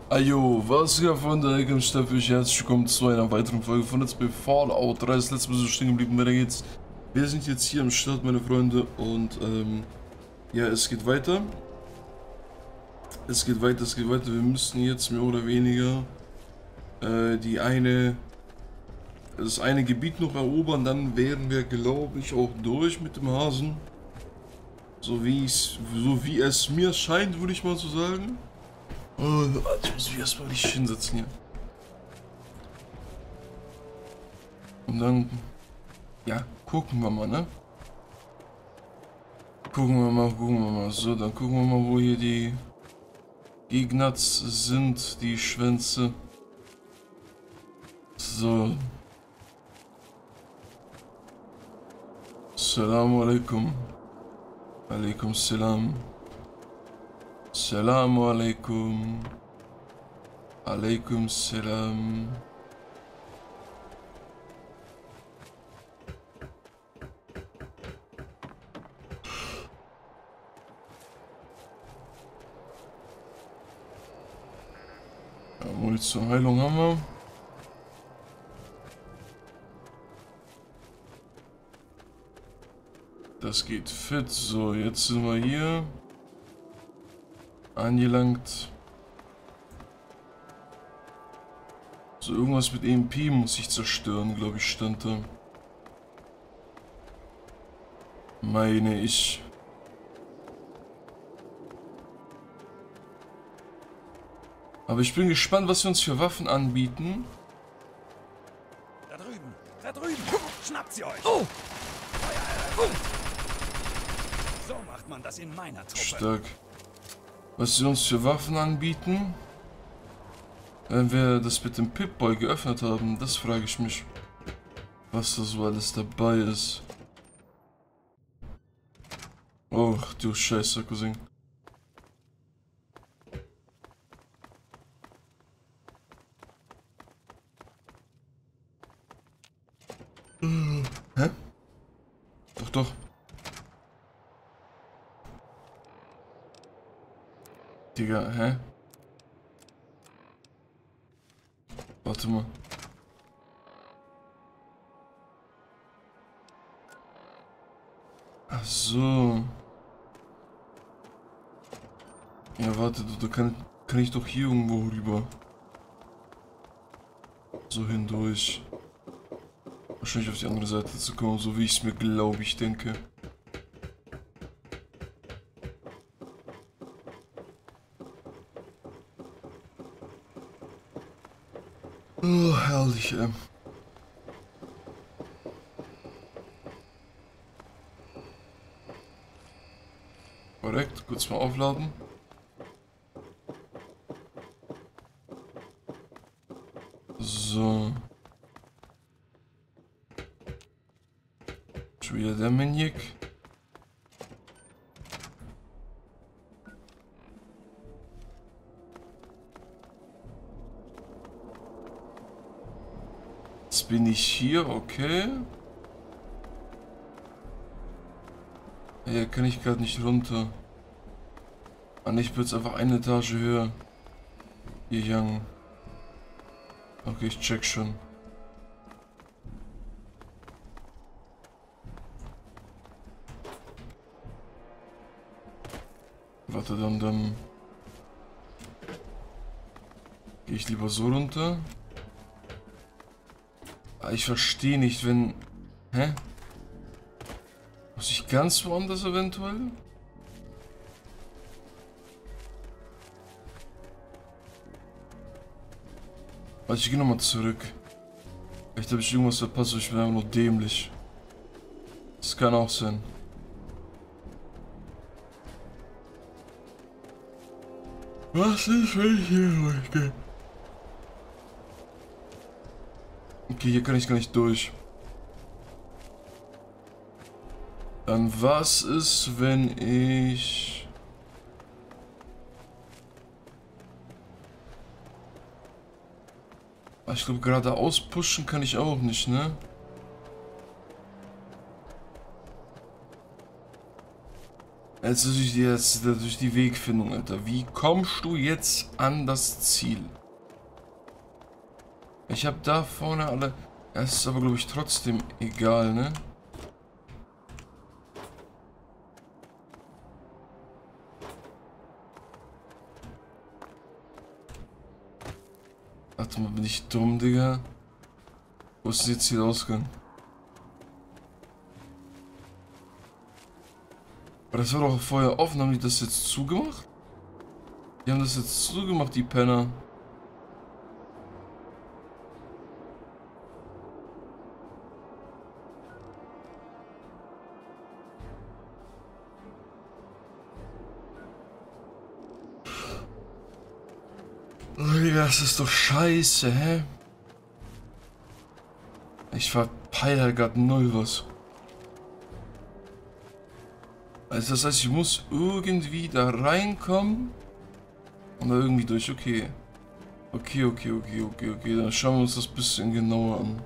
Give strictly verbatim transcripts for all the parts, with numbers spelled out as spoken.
Ajo, was geht von der Ecke im Steffi? Herzlich willkommen zu einer weiteren Folge von Let's Play Fallout drei. Das letzte Mal so stehen geblieben, weiter geht's. Wir sind jetzt hier am Start, meine Freunde, und ähm, ja, es geht weiter. Es geht weiter, es geht weiter. Wir müssen jetzt mehr oder weniger äh, die eine, das eine Gebiet noch erobern, dann wären wir, glaube ich, auch durch mit dem Hasen. So wie es, so wie es mir scheint, würde ich mal so sagen. Oh, ich muss mich erstmal richtig hinsetzen hier. Und dann, ja, gucken wir mal, ne? Gucken wir mal, gucken wir mal. So, dann gucken wir mal, wo hier die Gegner sind, die Schwänze. So. Assalamu alaikum. Alaikum salam. Assalamu alaikum. Alaikum salam. Ja, Munition Heilung haben wir. Das geht fit. So, jetzt sind wir hier angelangt. So, irgendwas mit E M P muss ich zerstören, glaube ich, stand da. Meine ich. Aber ich bin gespannt, was wir uns für Waffen anbieten. Da drüben, da drüben, schnappt sie euch! Oh. So macht man das in meiner Truppe. Stark. Was sie uns für Waffen anbieten? Wenn wir das mit dem Pip-Boy geöffnet haben, das frage ich mich. Was da so alles dabei ist. Oh, du Scheiße, Cousin. Hä? Doch, doch. Digga, hä? Warte mal. Ach so. Ja, warte, da kann, kann ich doch hier irgendwo rüber. So hindurch. Wahrscheinlich auf die andere Seite zu kommen, so wie ich es mir glaube, ich denke. Oh, herrlich, ey. Korrekt, kurz mal aufladen. So. Schon wieder der Maniac. Jetzt bin ich hier, okay. Ja, kann ich gerade nicht runter. Ah, ich bin jetzt einfach eine Etage höher. Hier, Young. Okay, ich check schon. Warte, dann, dann gehe ich lieber so runter. Ah, ich verstehe nicht, wenn... Hä? Muss ich ganz woanders eventuell? Warte, ich gehe nochmal zurück. Vielleicht habe ich irgendwas verpasst, ich bin einfach nur dämlich. Das kann auch sein. Was ist, wenn ich hier durchgehe? Okay, hier kann ich gar nicht durch. Dann was ist, wenn ich... Ah, ich glaube, geradeaus pushen kann ich auch nicht, ne? Also durch die, jetzt, durch die Wegfindung, Alter. Wie kommst du jetzt an das Ziel? Ich habe da vorne alle... Es ist aber, glaube ich, trotzdem egal, ne? Warte mal, bin ich dumm, Digga? Wo ist denn jetzt hier der Ausgang? Aber das war doch vorher offen, haben die das jetzt zugemacht? Die haben das jetzt zugemacht, die Penner. Digga, das ist doch scheiße, hä? Ich verpeile halt grad null was. Also das heißt, ich muss irgendwie da reinkommen und da irgendwie durch. Okay. Okay, okay, okay, okay, okay. Dann schauen wir uns das ein bisschen genauer an.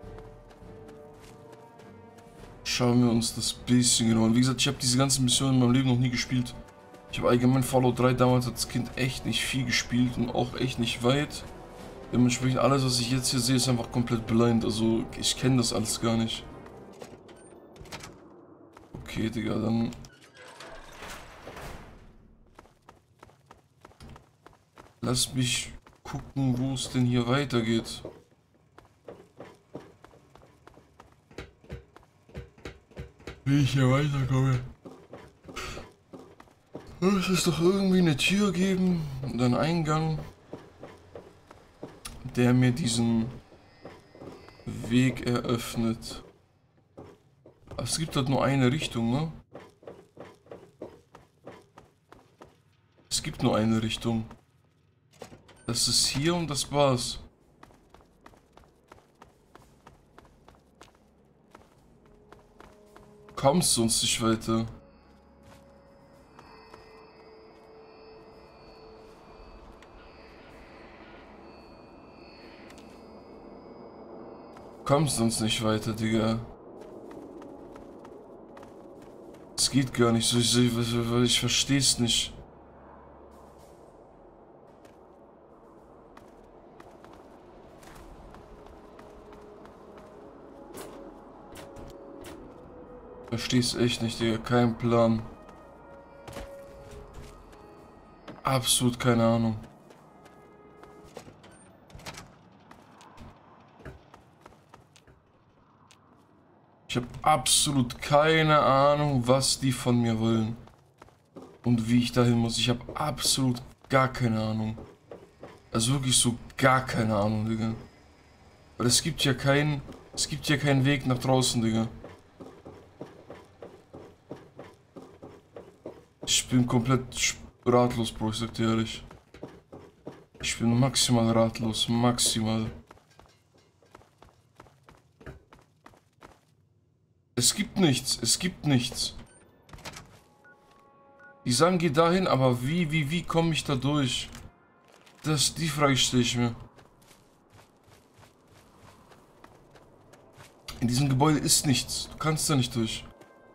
Schauen wir uns das ein bisschen genauer an. Wie gesagt, ich habe diese ganzen Missionen in meinem Leben noch nie gespielt. Ich habe allgemein Fallout drei damals als Kind echt nicht viel gespielt und auch echt nicht weit. Dementsprechend alles, was ich jetzt hier sehe, ist einfach komplett blind. Also ich kenne das alles gar nicht. Okay, Digga, dann... Lass mich gucken, wo es denn hier weitergeht. Wie ich hier weiterkomme. Es ist doch irgendwie eine Tür geben und einen Eingang, der mir diesen Weg eröffnet. Aber es gibt dort nur eine Richtung, ne? Es gibt nur eine Richtung. Das ist hier und das war's. Kommst sonst nicht weiter. Kommst sonst nicht weiter, Digga. Es geht gar nicht so, ich, ich, ich versteh's nicht. Versteh's echt nicht, Digga. Kein Plan. Absolut keine Ahnung. Ich habe absolut keine Ahnung, was die von mir wollen. Und wie ich dahin muss. Ich habe absolut gar keine Ahnung. Also wirklich so gar keine Ahnung, Digga. Weil es gibt ja keinen... Es gibt ja keinen Weg nach draußen, Digga. Ich bin komplett ratlos, Bro, ich sag dir ehrlich. Ich bin maximal ratlos, maximal. Es gibt nichts, es gibt nichts. Die sagen, geh dahin, aber wie, wie, wie komme ich da durch? Das, die Frage stelle ich mir. In diesem Gebäude ist nichts, du kannst da nicht durch.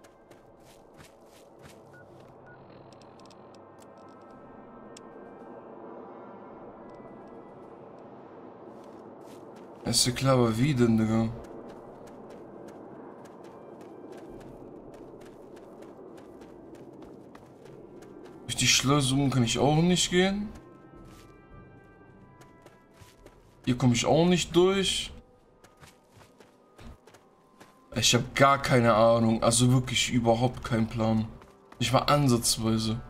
Ist ja klar, aber wie denn, Digga? Durch die Schlösserung kann ich auch nicht gehen. Hier komme ich auch nicht durch. Ich habe gar keine Ahnung, also wirklich überhaupt keinen Plan. Nicht mal ansatzweise.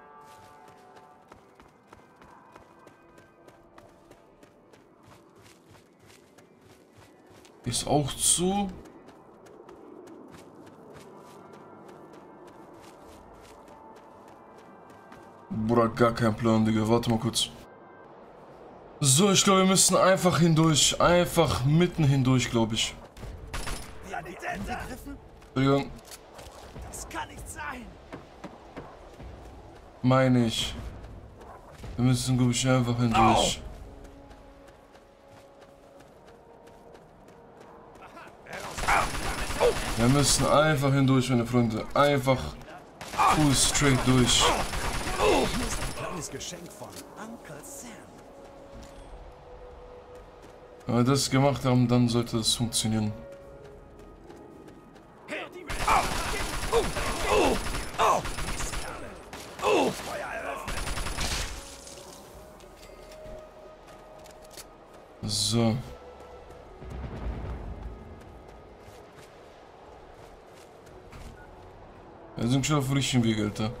Ist auch zu. Bruder, gar kein Plan, Digga. Warte mal kurz. So, ich glaube, wir müssen einfach hindurch. Einfach mitten hindurch, glaube ich. Entschuldigung. Das kann nicht sein. Meine ich. Wir müssen, glaube ich, einfach hindurch. Wir müssen einfach hindurch, meine Freunde. Einfach. Full straight durch. Ein kleines Geschenk von Uncle Sam. Wenn wir das gemacht haben, dann sollte das funktionieren. So. Wir sind schon auf dem richtigen Weg, Alter.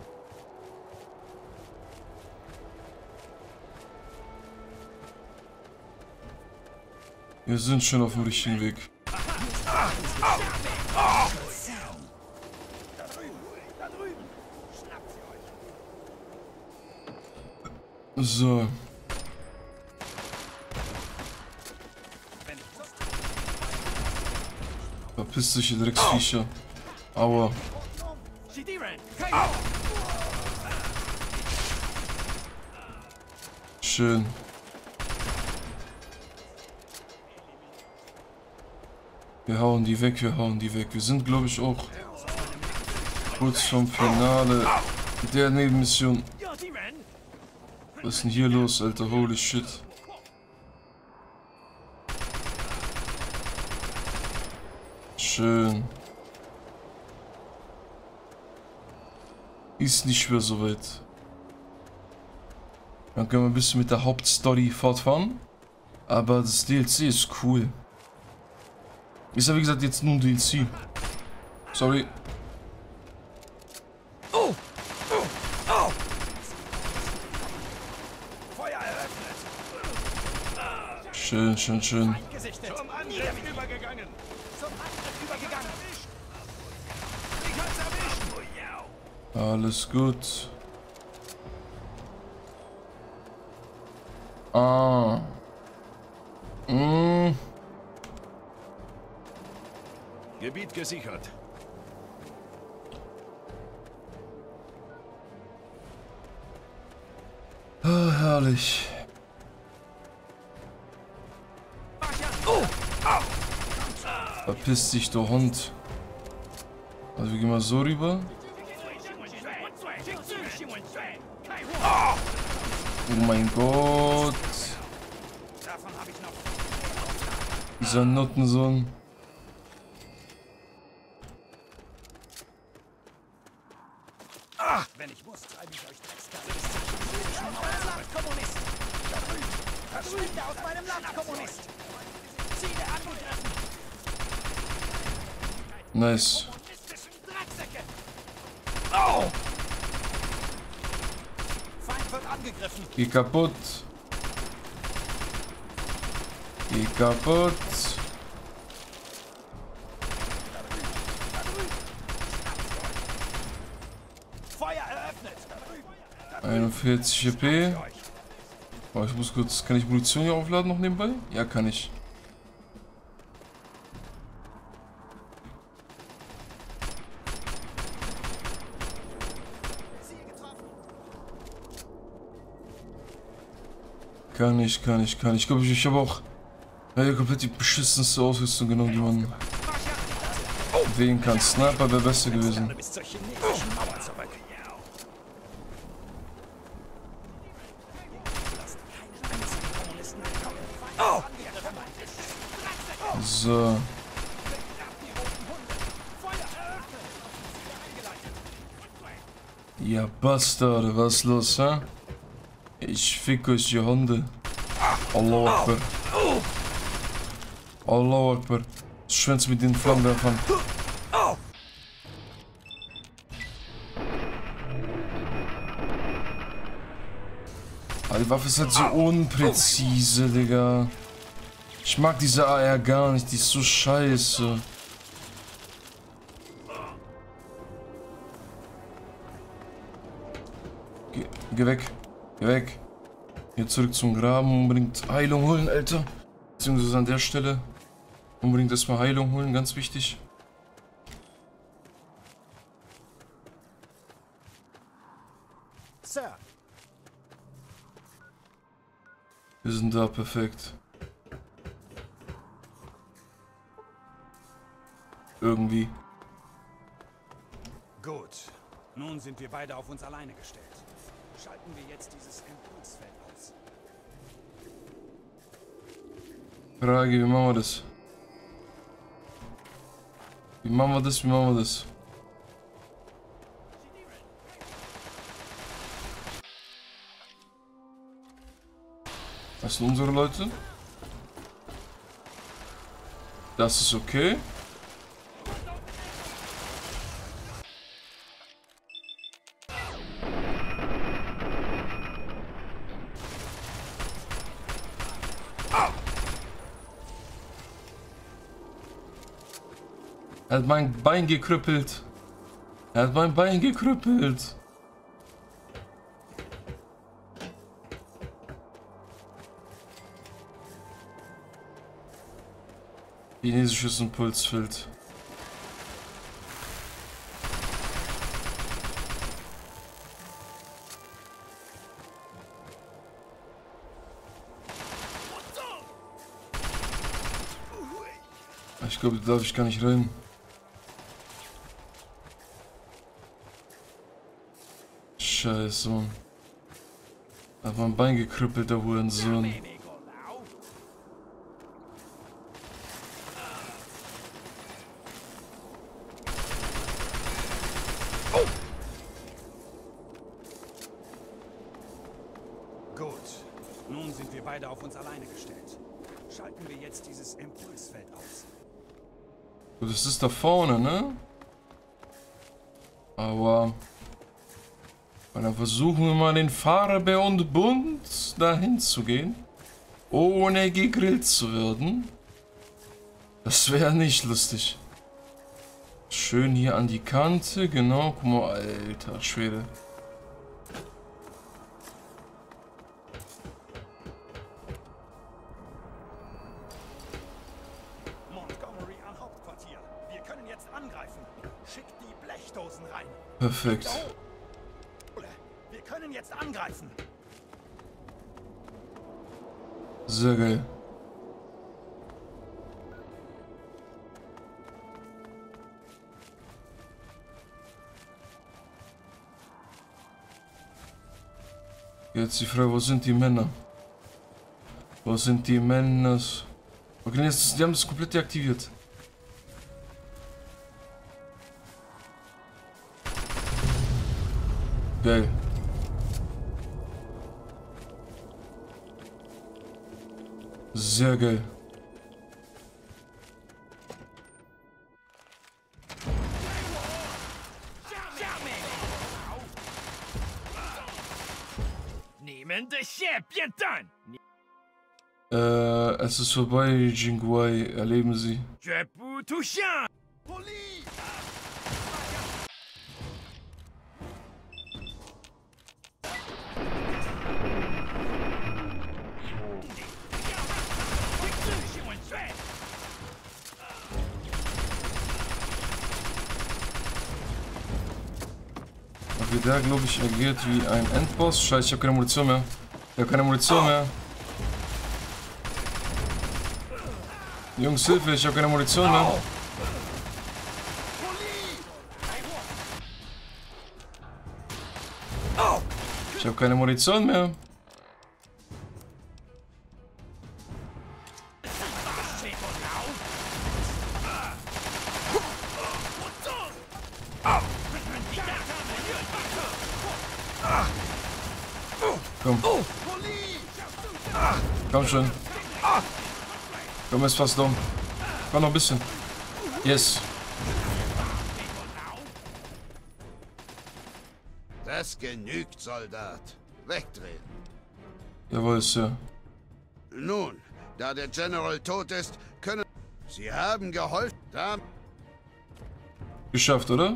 Wir sind schon auf dem richtigen Weg. So. Verpiss dich, ihr Drecksviecher. Aua. Schön. Wir hauen die weg, wir hauen die weg. Wir sind, glaube ich, auch kurz vom Finale der Nebenmission. Was ist denn hier los, Alter? Holy shit. Schön. Ist nicht mehr so weit. Dann können wir ein bisschen mit der Hauptstory fortfahren. Aber das D L C ist cool. Ist ja wie gesagt jetzt nur ein D L C. Sorry. Oh! Oh! Oh! Feuer eröffnet! Schön, schön, schön. Zum Angriff übergegangen! Zum Angriff übergegangen! Ich hab's erwischt! Alles gut. Ah. Mm. Gebiet gesichert. Ah, herrlich. Verpiss dich, du Hund. Also wir gehen mal so rüber. Oh mein Gott. Dieser Nuttensohn. Ach, wenn ich muss, treibe ich euch Dreckskerle bis zum chinesischen Mauer. Kommunist! Da drüben! Verschwinde aus meinem Land, Kommunist! Ziele angegriffen! Nice. Kommunistischen Drecksäcke! Oh! Feind wird angegriffen! Geh kaputt. Geh kaputt. Feuer eröffnet! einundvierzig E P. Oh, ich muss kurz. Kann ich Munition hier aufladen noch nebenbei? Ja, kann ich. Kann ich, kann ich, kann ich. Ich glaube, ich, ich habe auch ja, komplett die beschissenste Ausrüstung genommen, die man wählen kann. Sniper wäre besser gewesen. Bis zur chinesischen Mauer zurück. Oh! So. Ja, Bastard, was ist los, hä? Ich fick euch, ihr Hunde. Allahu Akbar. Allahu Akbar. Schwänz mit den Flammenwerfern. Aber die Waffe ist halt so unpräzise, Digga. Ich mag diese A R gar nicht, die ist so scheiße. Geh, geh weg. Geh weg. Hier zurück zum Graben. Unbedingt Heilung holen, Alter. Beziehungsweise an der Stelle. Unbedingt erstmal Heilung holen, ganz wichtig. Sir. Wir sind da, perfekt. Irgendwie. Gut. Nun sind wir beide auf uns alleine gestellt. Schalten wir jetzt dieses Impulsfeld aus. Frage, wie machen wir das? Wie machen wir das? Wie machen wir das? Das sind unsere Leute. Das ist okay. Er hat mein Bein gekrüppelt. Er hat mein Bein gekrüppelt. Chinesisches Impulsfeld. Ich glaube, da darf ich gar nicht rein. Scheiße, Mann. Hat mein Bein gekrüppelt, der Hurensohn. Gut. Nun sind wir beide auf uns alleine gestellt. Schalten wir jetzt dieses Impulsfeld aus. Das ist da vorne, ne? Aber... Und dann versuchen wir mal den Farbe und Bunt dahin zu gehen, ohne gegrillt zu werden. Das wäre nicht lustig. Schön hier an die Kante, genau. Guck mal, alter Schwede. Montgomery am Hauptquartier. Wir können jetzt angreifen. Schickt die Blechdosen rein. Perfekt. Wir können jetzt angreifen. Sehr geil. Jetzt die Frage, wo sind die Männer? Wo sind die Männer? Okay, jetzt, die haben das komplett deaktiviert. Geil. Sehr geil. Äh, es ist vorbei, Jingwei. Erleben Sie. Okay, der, glaube ich, agiert wie ein Endboss. Scheiße, ich habe keine Munition mehr. Ich habe keine Munition mehr. Jungs, Hilfe, ich habe keine Munition mehr. Ich habe keine Munition mehr. Komm. Komm schon. Komm, ist fast dumm. Komm noch ein bisschen. Yes. Das genügt, Soldat. Wegdrehen. Jawohl, Sir. Nun, da der General tot ist, können... Sie haben geholfen. Da... Geschafft, oder?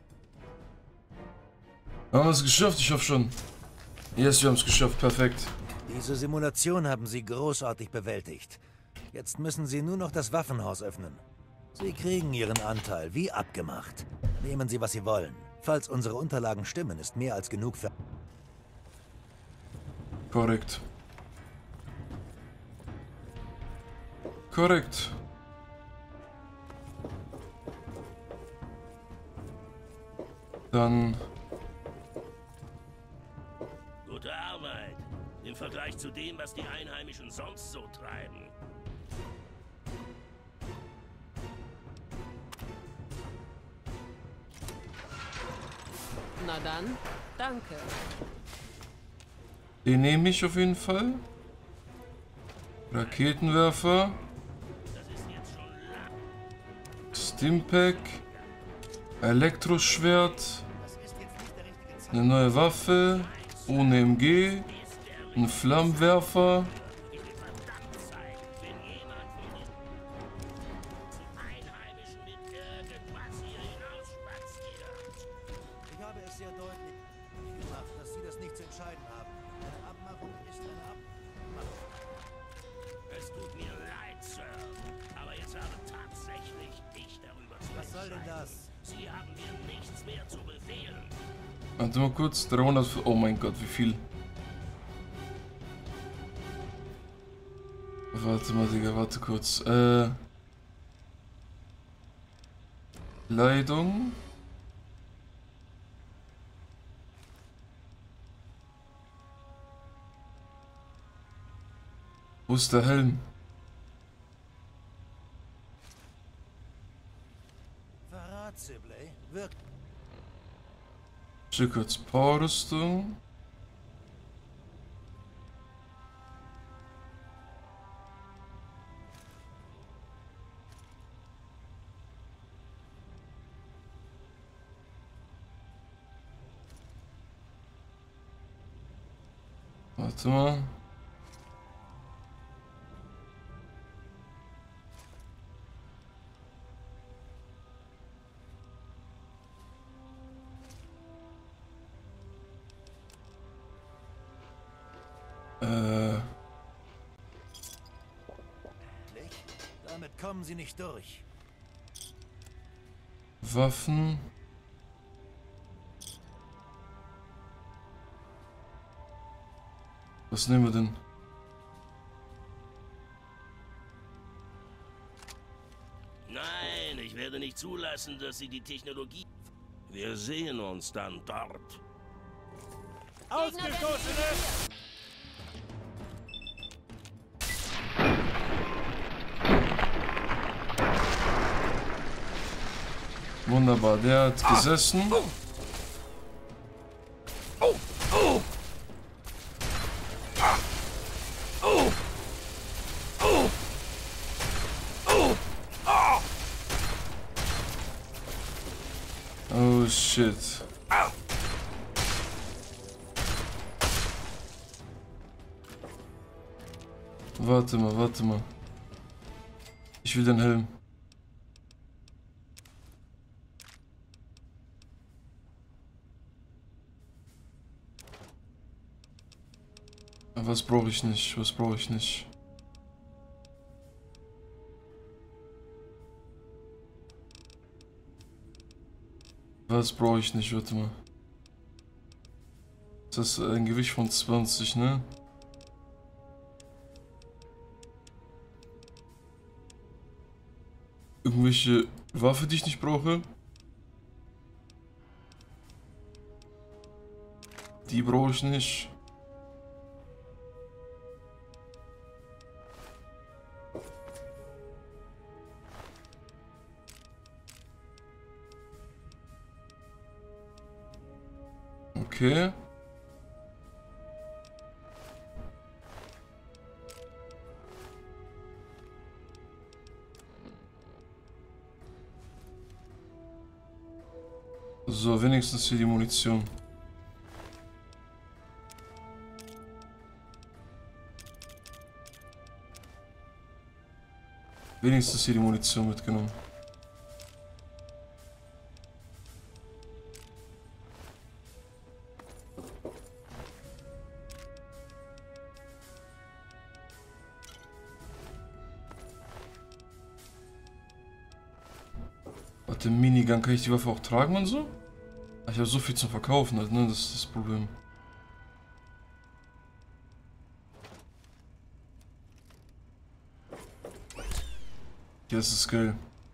Haben wir es geschafft? Ich hoffe schon. Yes, wir haben es geschafft. Perfekt. Diese Simulation haben Sie großartig bewältigt. Jetzt müssen Sie nur noch das Waffenhaus öffnen. Sie kriegen Ihren Anteil, wie abgemacht. Nehmen Sie, was Sie wollen. Falls unsere Unterlagen stimmen, ist mehr als genug für... Korrekt. Korrekt. Dann Im Vergleich zu dem, was die Einheimischen sonst so treiben. Na dann, danke. Den nehme ich auf jeden Fall. Raketenwerfer. Stimpack. Elektroschwert. Eine neue Waffe. Ohne M G. Ein Flammenwerfer. Ich habe es sehr deutlich gemacht, dass Sie das nicht zu entscheiden haben. Eine Abmachung ist eine Abmachung. Es tut mir leid, Sir. Aber jetzt habe tatsächlich ich darüber zu Was soll denn entscheiden. das? Sie haben mir nichts mehr zu befehlen. Warte mal kurz. dreihundert. Oh mein Gott, wie viel? Warte mal, Digga, warte kurz. Äh. Kleidung. Wo ist der Helm? Verrat, Sibley. Wirkt. Check kurz. Powerrüstung. Warte mal. Äh. Damit kommen Sie nicht durch. Waffen. Was nehmen wir denn? Nein, ich werde nicht zulassen, dass Sie die Technologie... Wir sehen uns dann dort. Ausgestoßene! Wunderbar, der hat gesessen. Oh shit. Warte mal, warte mal. Ich will den Helm. Was brauche ich nicht? Was brauche ich nicht? Was brauche ich nicht? Warte mal. Das ist ein Gewicht von zwanzig, ne? Irgendwelche Waffe, die ich nicht brauche? Die brauche ich nicht. Okay. So, wenigstens hier die Munition. Wenigstens hier die Munition mitgenommen. Warte, Minigun, kann ich die Waffe auch tragen und so? Ich habe so viel zum Verkaufen halt, ne? Das ist das Problem. Ja, das ist geil.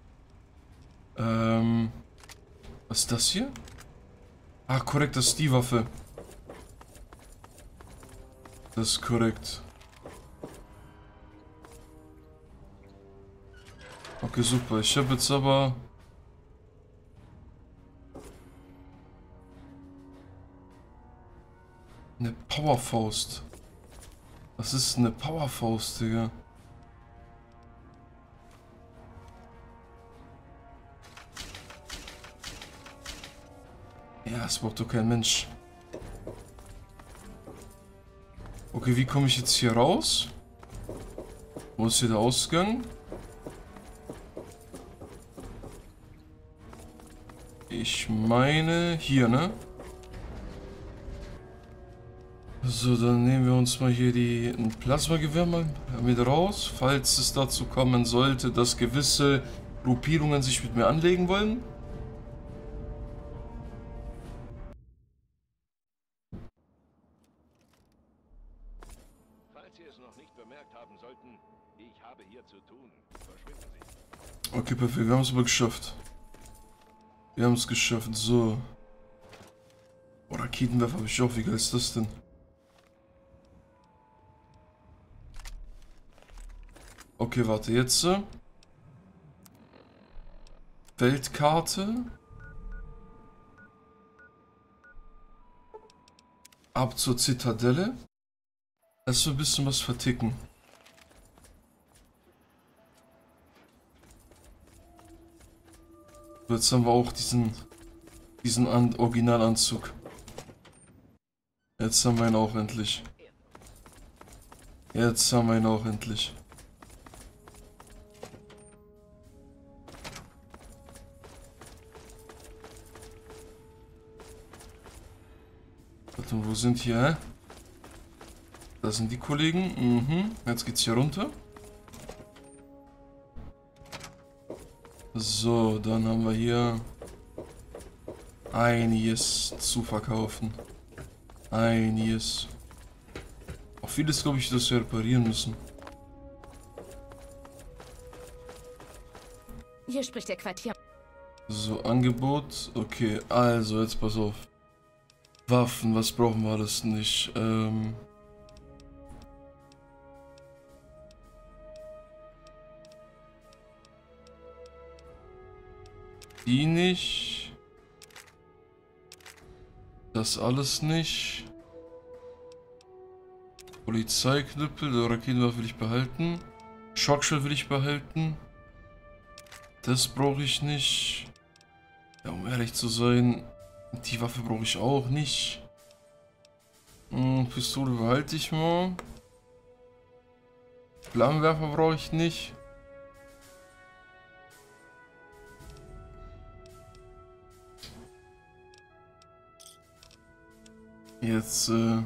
Ähm. Was ist das hier? Ah, korrekt, das ist die Waffe. Das ist korrekt. Okay, super. Ich habe jetzt aber... eine Powerfaust. Was ist eine Powerfaust, Digga? Ja, das braucht doch kein Mensch. Okay, wie komme ich jetzt hier raus? Wo ist hier der Ausgang? Ich meine hier, ne? So, dann nehmen wir uns mal hier die ein Plasmagewehr mal mit raus, falls es dazu kommen sollte, dass gewisse Gruppierungen sich mit mir anlegen wollen. Falls Sie es noch nicht bemerkt haben sollten, ich habe hier zu tun. Verschwinden Sie. Okay, perfekt, wir haben es aber geschafft. Wir haben es geschafft, so. Oh, Raketenwerfer habe ich auch, wie geil ist das denn? Okay, warte, jetzt. Äh, Weltkarte. Ab zur Zitadelle. Lass so ein bisschen was verticken. Jetzt haben wir auch diesen, diesen An Originalanzug. Jetzt haben wir ihn auch endlich. Jetzt haben wir ihn auch endlich. Warte, wo sind hier, hä? Da sind die Kollegen. Mhm. Jetzt geht's hier runter. So, dann haben wir hier einiges zu verkaufen. Einiges. Auch vieles, glaube ich, das wir reparieren müssen. Hier spricht der Quartier. So, Angebot. Okay, also jetzt pass auf. Waffen, was brauchen wir alles nicht? Ähm... Die nicht. Das alles nicht. Polizeiknüppel, der Raketenwerfer will ich behalten. Schockschild will ich behalten. Das brauche ich nicht. Ja, um ehrlich zu sein, die Waffe brauche ich auch nicht. Hm, Pistole behalte ich mal. Flammenwerfer brauche ich nicht. Jetzt, äh...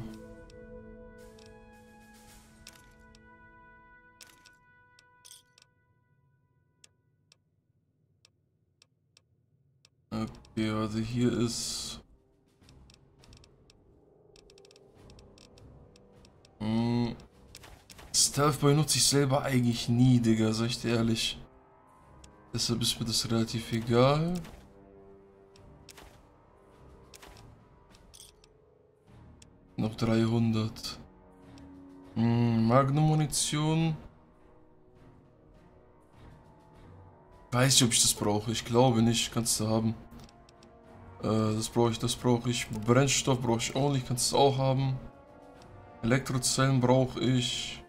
Okay, also hier ist... Hm. Stealth benutze ich selber eigentlich nie, Digga, sag ich dir ehrlich. Deshalb ist mir das relativ egal. Noch dreihundert. Hm, Magnum-Munition. Weiß nicht, ob ich das brauche. Ich glaube nicht. Kannst du haben. Äh, das brauche ich, das brauche ich. Brennstoff brauche ich auch nicht. Kannst du auch haben. Elektrozellen brauche ich.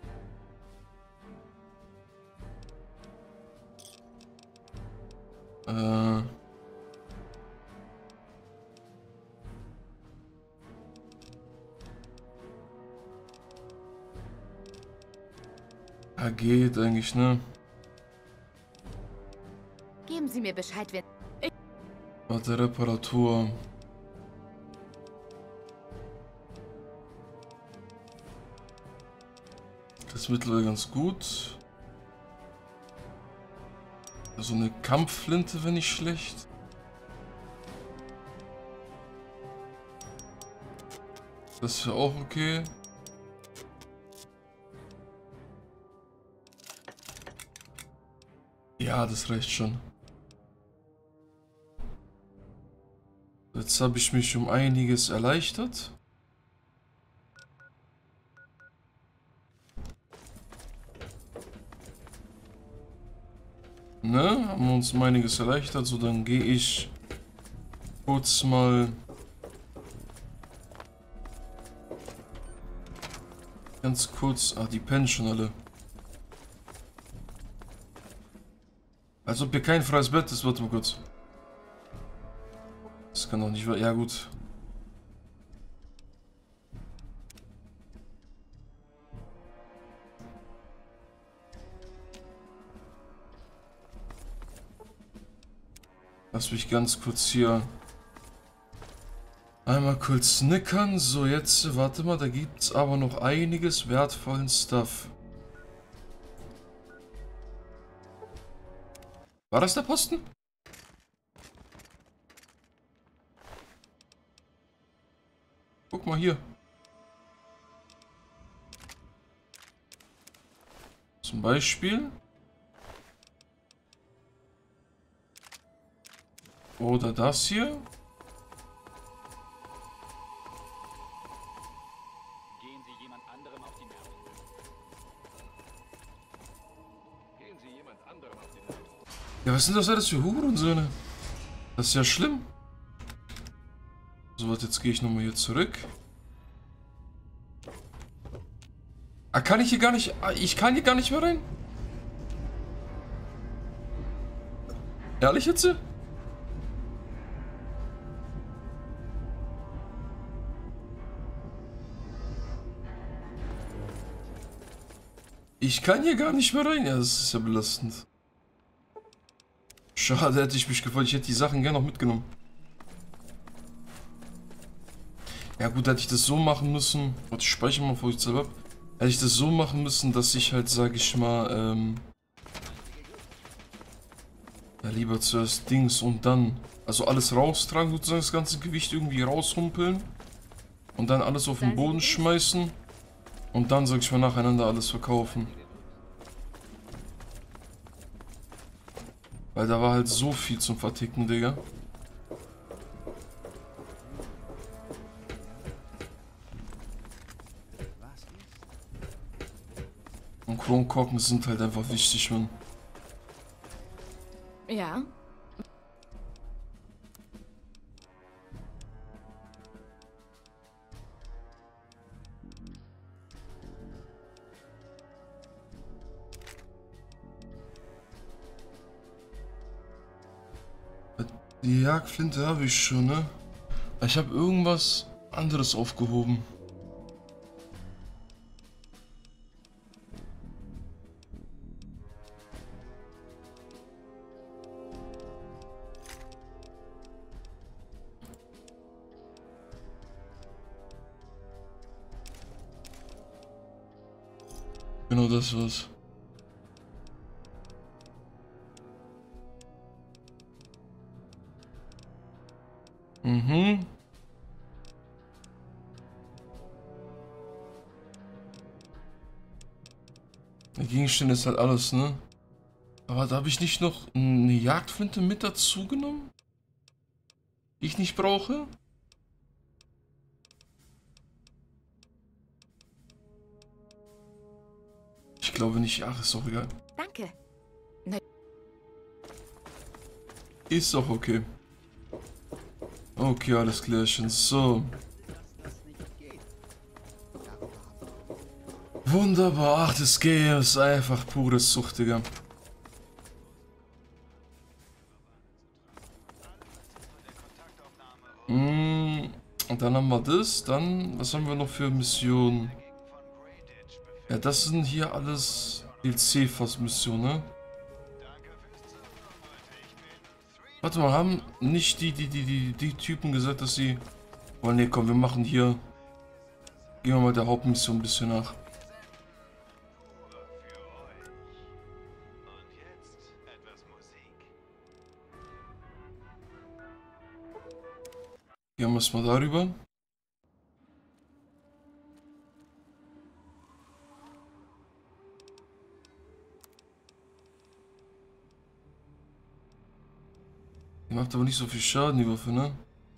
Äh... Ja, geht eigentlich, ne? Geben Sie mir Bescheid, wenn... Warte, Reparatur. Das ist mittlerweile ganz gut. Also eine Kampfflinte wäre nicht schlecht. Das wäre auch okay. Ja, das reicht schon. Jetzt habe ich mich um einiges erleichtert. Ne? Haben wir uns um einiges erleichtert. So, dann gehe ich kurz mal ganz kurz. Ah, die pennen schon alle. Als ob hier kein freies Bett ist. Warte mal kurz. Das kann doch nicht wahr. Ja, gut. Lass mich ganz kurz hier einmal kurz snickern. So, jetzt, warte mal, da gibt es aber noch einiges wertvollen Stuff. War das der Posten? Guck mal hier. Zum Beispiel. Oder das hier. Gehen Sie jemand anderem auf die Nerven. Gehen Sie jemand anderem auf die Nerven. Ja, was sind das alles für Hurensöhne? Das ist ja schlimm. So, warte, jetzt gehe ich nochmal hier zurück. Ah, kann ich hier gar nicht... Ah, ich kann hier gar nicht mehr rein? Ehrlich jetzt? Ich kann hier gar nicht mehr rein. Ja, das ist ja belastend. Schade, hätte ich mich gefreut. Ich hätte die Sachen gerne noch mitgenommen. Ja gut, hätte ich das so machen müssen. Warte, ich speichere mal, bevor ich es selber habe. Hätte ich das so machen müssen, dass ich halt, sage ich mal, ähm... ja, lieber zuerst Dings und dann... Also alles raustragen, sozusagen das ganze Gewicht irgendwie rausrumpeln. Und dann alles auf den Boden schmeißen. Und dann, sag ich mal, nacheinander alles verkaufen. Weil da war halt so viel zum Verticken, Digga. Und Kronkorken sind halt einfach wichtig, Mann. Ja. Die Jagdflinte habe ich schon, ne? Ich habe irgendwas anderes aufgehoben. Genau das war's. Mhm. Der Gegenstand ist halt alles, ne? Aber da habe ich nicht noch eine Jagdflinte mit dazu genommen? Die ich nicht brauche? Ich glaube nicht. Ach, ist doch egal. Danke. Ist doch okay. Okay, alles klärchen. So. Wunderbar. Ach, das Game ist einfach pures Sucht, Digga. Mm, und dann haben wir das. Dann, was haben wir noch für Missionen? Ja, das sind hier alles D L C-Fass-Missionen, ne? Warte mal, haben nicht die, die, die, die, die Typen gesagt, dass sie... Oh ne, komm, wir machen hier... Gehen wir mal der Hauptmission ein bisschen nach. Gehen wir es mal darüber. Die macht aber nicht so viel Schaden, die Waffe, ne?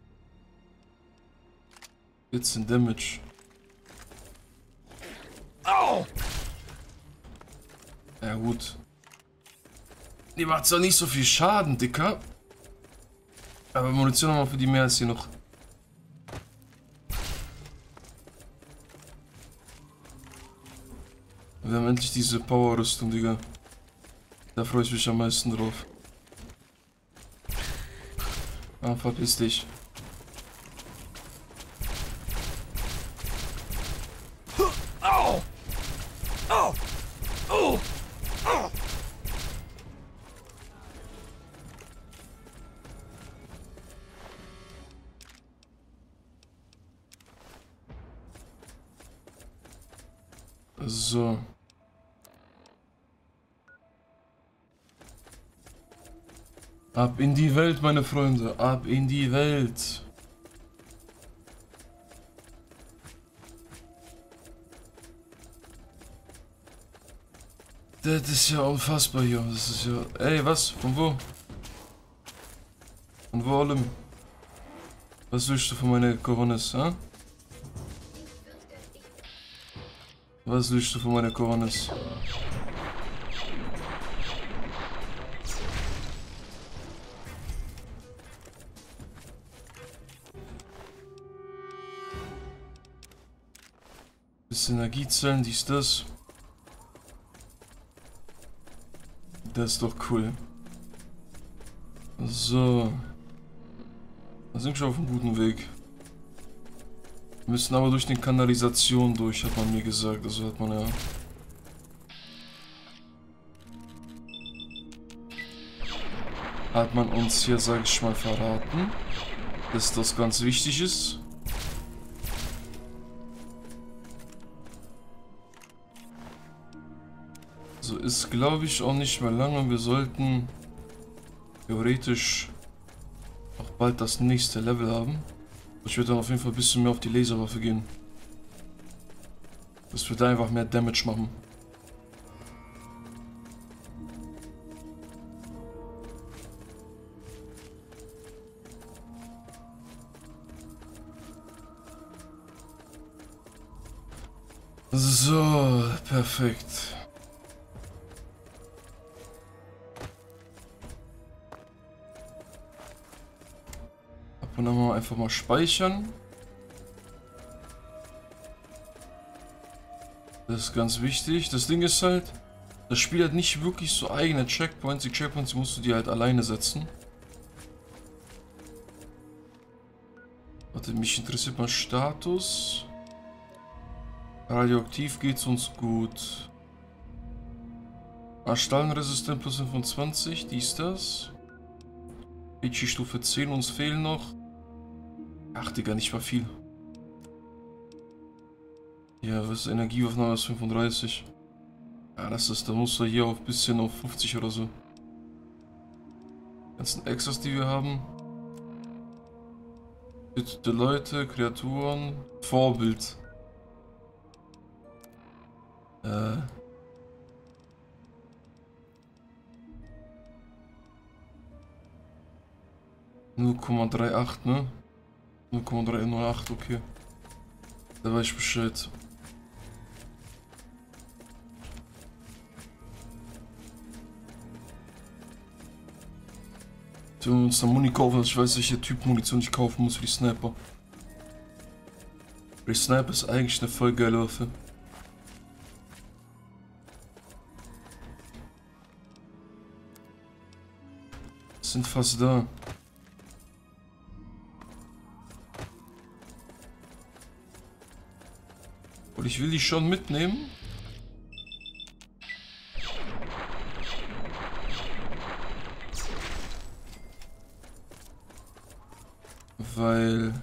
vierzehn Damage. Au! Ja gut. Die macht zwar nicht so viel Schaden, Dicker. Aber Munition haben wir für die mehr als hier noch. Wir haben endlich diese Power-Rüstung, Digga. Da freue ich mich am meisten drauf. Ah, verpiss dich. Au! Au! Au! Au! So. Ab in die Welt, meine Freunde. Ab in die Welt. Das ist ja unfassbar hier. Das ist ja... Ey, was? Von wo? Von wo allem? Was willst du von meiner Coronis, ha? Was willst du von meiner Coronis? Bisschen Energiezellen, dies, das. Das ist doch cool. So. Da sind wir schon auf einem guten Weg. Wir müssen aber durch die Kanalisation durch, hat man mir gesagt. Also hat man ja... Hat man uns hier, sag ich mal, verraten, dass das ganz wichtig ist. So ist, glaube ich, auch nicht mehr lange. Wir sollten theoretisch auch bald das nächste Level haben. Ich werde dann auf jeden Fall ein bisschen mehr auf die Laserwaffe gehen. Das wird einfach mehr Damage machen. So, perfekt. Und dann mal einfach mal speichern. Das ist ganz wichtig. Das Ding ist halt, das Spiel hat nicht wirklich so eigene Checkpoints. Die Checkpoints musst du dir halt alleine setzen. Warte, mich interessiert mal Status. Radioaktiv geht's uns gut. Ah, Stahlenresistent plus fünfundzwanzig, dies, das. H G Stufe zehn, uns fehlen noch. Ach, Digga, nicht mal viel. Ja, was ist Energieaufnahme ist fünfunddreißig. Ja, das ist, da muss er hier auf ein bisschen auf fünfzig oder so. Die ganzen Extras, die wir haben. Tötete Leute, Kreaturen, Vorbild. Äh. null Komma achtunddreißig, ne? null Komma dreihundertacht, okay. Da weiß ich Bescheid. Wenn wir uns dann Muni kaufen, also ich weiß, welche Typ Munition ich kaufen muss für die Sniper. Die Sniper ist eigentlich eine voll geile Waffe. Sind fast da. Und ich will die schon mitnehmen. Weil...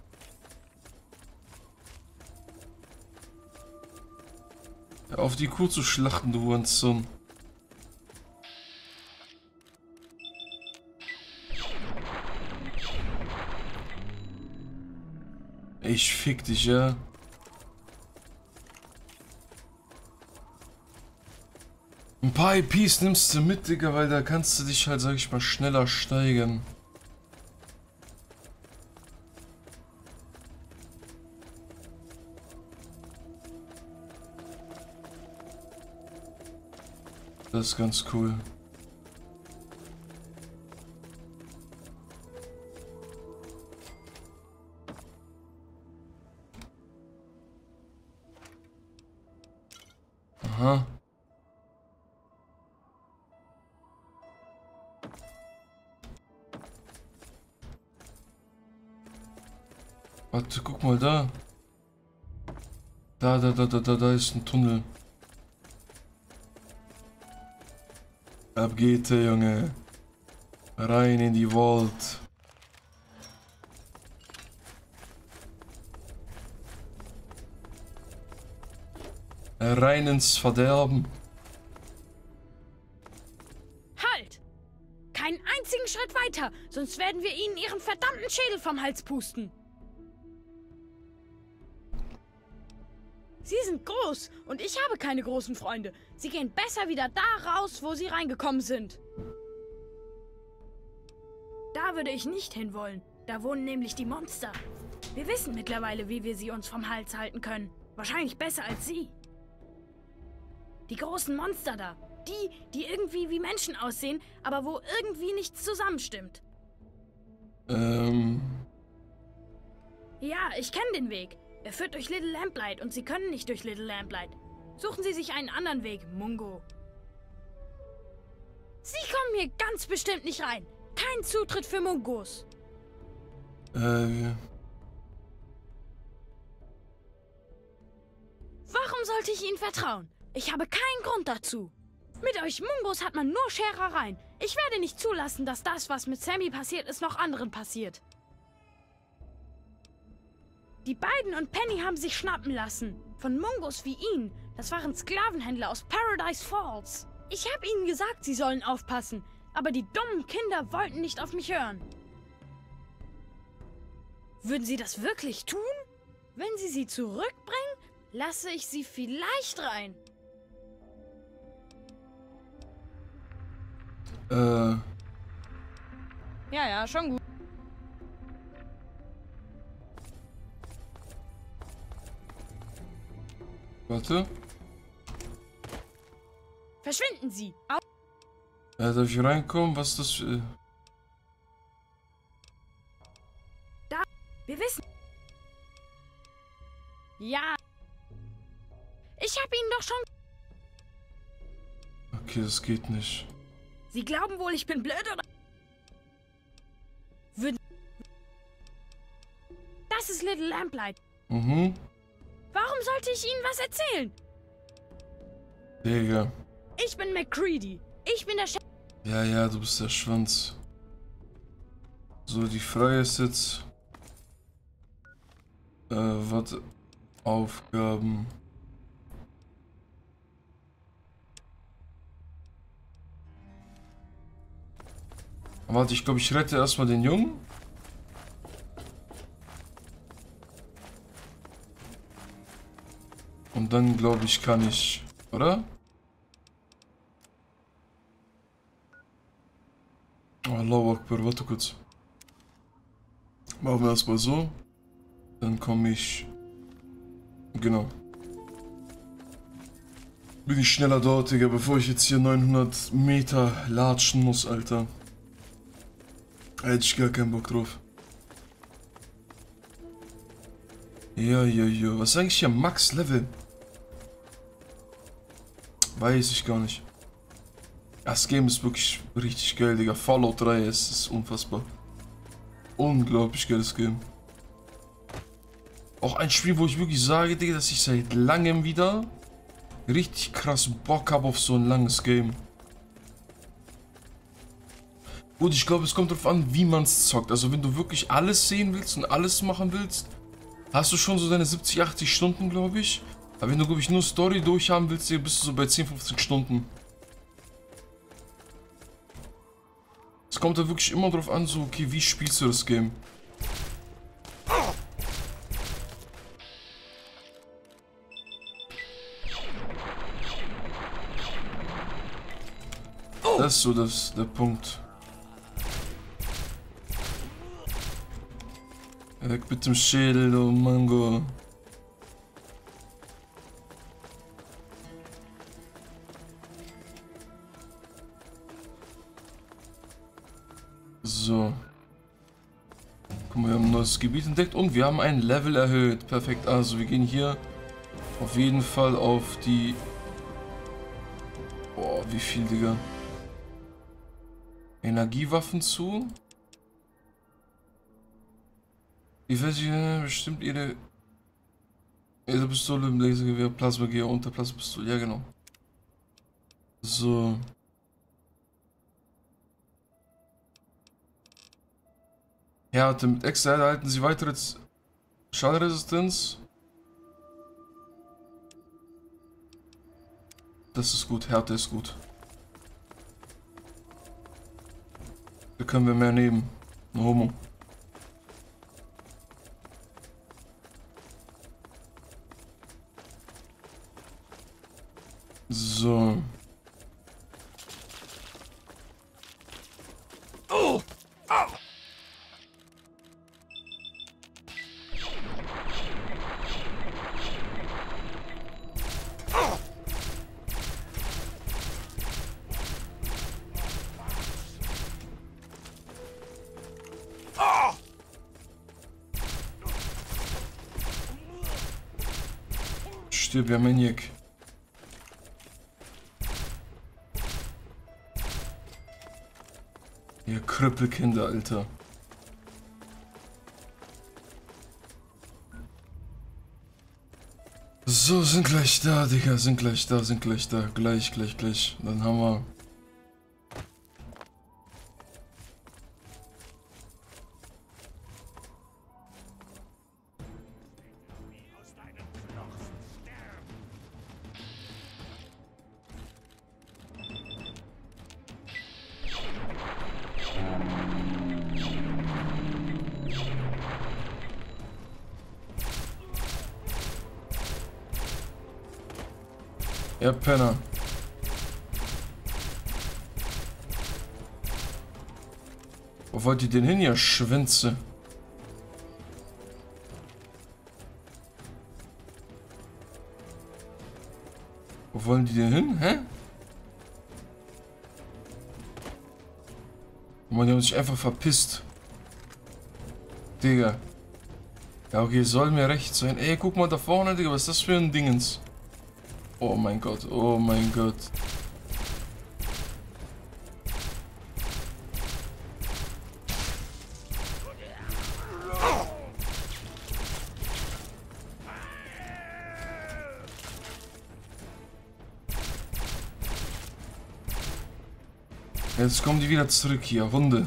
Ja, auf die Kuh zu schlachten, du Hurensohn. Ich fick dich, ja. Ein paar I Ps nimmst du mit, Digga, weil da kannst du dich halt, sag ich mal, schneller steigern. Das ist ganz cool. Aha. Warte, guck mal da. Da, da, da, da, da, da ist ein Tunnel. Ab geht der Junge. Rein in die Vault. Rein ins Verderben. Halt! Keinen einzigen Schritt weiter, sonst werden wir ihnen ihren verdammten Schädel vom Hals pusten. Sie sind groß und ich habe keine großen Freunde. Sie gehen besser wieder da raus, wo sie reingekommen sind. Da würde ich nicht hinwollen. Da wohnen nämlich die Monster. Wir wissen mittlerweile, wie wir sie uns vom Hals halten können. Wahrscheinlich besser als sie. Die großen Monster da. Die, die irgendwie wie Menschen aussehen, aber wo irgendwie nichts zusammenstimmt. Ähm... Ja, ich kenne den Weg. Er führt durch Little Lamplight und Sie können nicht durch Little Lamplight. Suchen Sie sich einen anderen Weg, Mungo. Sie kommen hier ganz bestimmt nicht rein. Kein Zutritt für Mungos. Äh... Warum sollte ich Ihnen vertrauen? Ich habe keinen Grund dazu. Mit euch Mungos hat man nur Scherereien. Ich werde nicht zulassen, dass das, was mit Sammy passiert ist, noch anderen passiert. Die beiden und Penny haben sich schnappen lassen. Von Mungos wie ihn. Das waren Sklavenhändler aus Paradise Falls. Ich habe ihnen gesagt, sie sollen aufpassen. Aber die dummen Kinder wollten nicht auf mich hören. Würden sie das wirklich tun? Wenn sie sie zurückbringen, lasse ich sie vielleicht rein. Äh... Ja, ja, schon gut. Warte. Verschwinden Sie! Ja, darf ich reinkommen? Was ist das für... Da, wir wissen... Ja. Ich habe Ihnen doch schon... Okay, das geht nicht. Sie glauben wohl, ich bin blöd, oder? Würden... Das ist Little Lamplight. Mhm. Warum sollte ich Ihnen was erzählen? Digga. Ich bin McCready. Ich bin der Chef. Ja, ja, du bist der Schwanz. So, die Frage ist jetzt... Äh, warte. Aufgaben. Warte, ich glaube, ich rette erstmal den Jungen. Und dann, glaube ich, kann ich... Oder? Allahu Akbar, warte kurz. Machen wir erstmal so. Dann komme ich... Genau. Bin ich schneller dort, Digga, bevor ich jetzt hier neunhundert Meter latschen muss, Alter. Hätte ich gar keinen Bock drauf. Ja, ja, ja. Was ist eigentlich hier Max-Level? Weiß ich gar nicht. Das Game ist wirklich richtig geil, Digga. Fallout drei ist, ist unfassbar. Unglaublich geiles Game. Auch ein Spiel, wo ich wirklich sage, Digga, dass ich seit langem wieder richtig krass Bock habe auf so ein langes Game. Gut, ich glaube, es kommt darauf an, wie man es zockt. Also wenn du wirklich alles sehen willst und alles machen willst, hast du schon so deine siebzig, achtzig Stunden, glaube ich. Aber wenn du, glaube ich, nur Story durchhaben willst, bist du so bei zehn, fünfzehn Stunden. Es kommt da wirklich immer drauf an, so, okay, wie spielst du das Game? Das ist so das, der Punkt. Weg mit dem Schädel, du Mango. So. Guck mal, wir haben ein neues Gebiet entdeckt und wir haben ein Level erhöht. Perfekt, also wir gehen hier auf jeden Fall auf die Boah, wie viel, Digga. Energiewaffen zu. Ich weiß nicht, bestimmt ihre... Ihre Pistole im Lasergewehr, Plasmagewehr und der Plasmapistole. Ja, genau. So. Härte. Mit extra erhalten sie weitere Schallresistenz. Das ist gut. Härte ist gut. Da können wir mehr nehmen. No homo. So. Oh! Au! Stirb, ja, Maniac. Ihr Krüppelkinder, Alter. So, sind gleich da, Digga. Sind gleich da, sind gleich da. Gleich, gleich, gleich. Dann haben wir... Ja, Penner. Wo wollt ihr denn hin, ihr Schwänze? Wo wollen die denn hin, hä? Mann, die haben sich einfach verpisst. Digga. Ja, okay, soll mir recht sein. Ey, guck mal da vorne, Digga, was ist das für ein Dingens? Oh mein Gott, oh mein Gott. Jetzt kommen die wieder zurück hier, Hunde.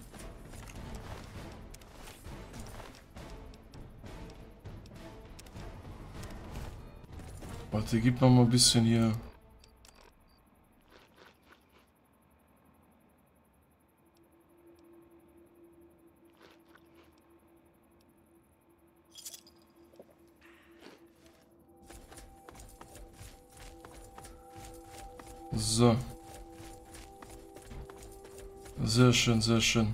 Warte, gib noch mal ein bisschen hier. So. Sehr schön, sehr schön.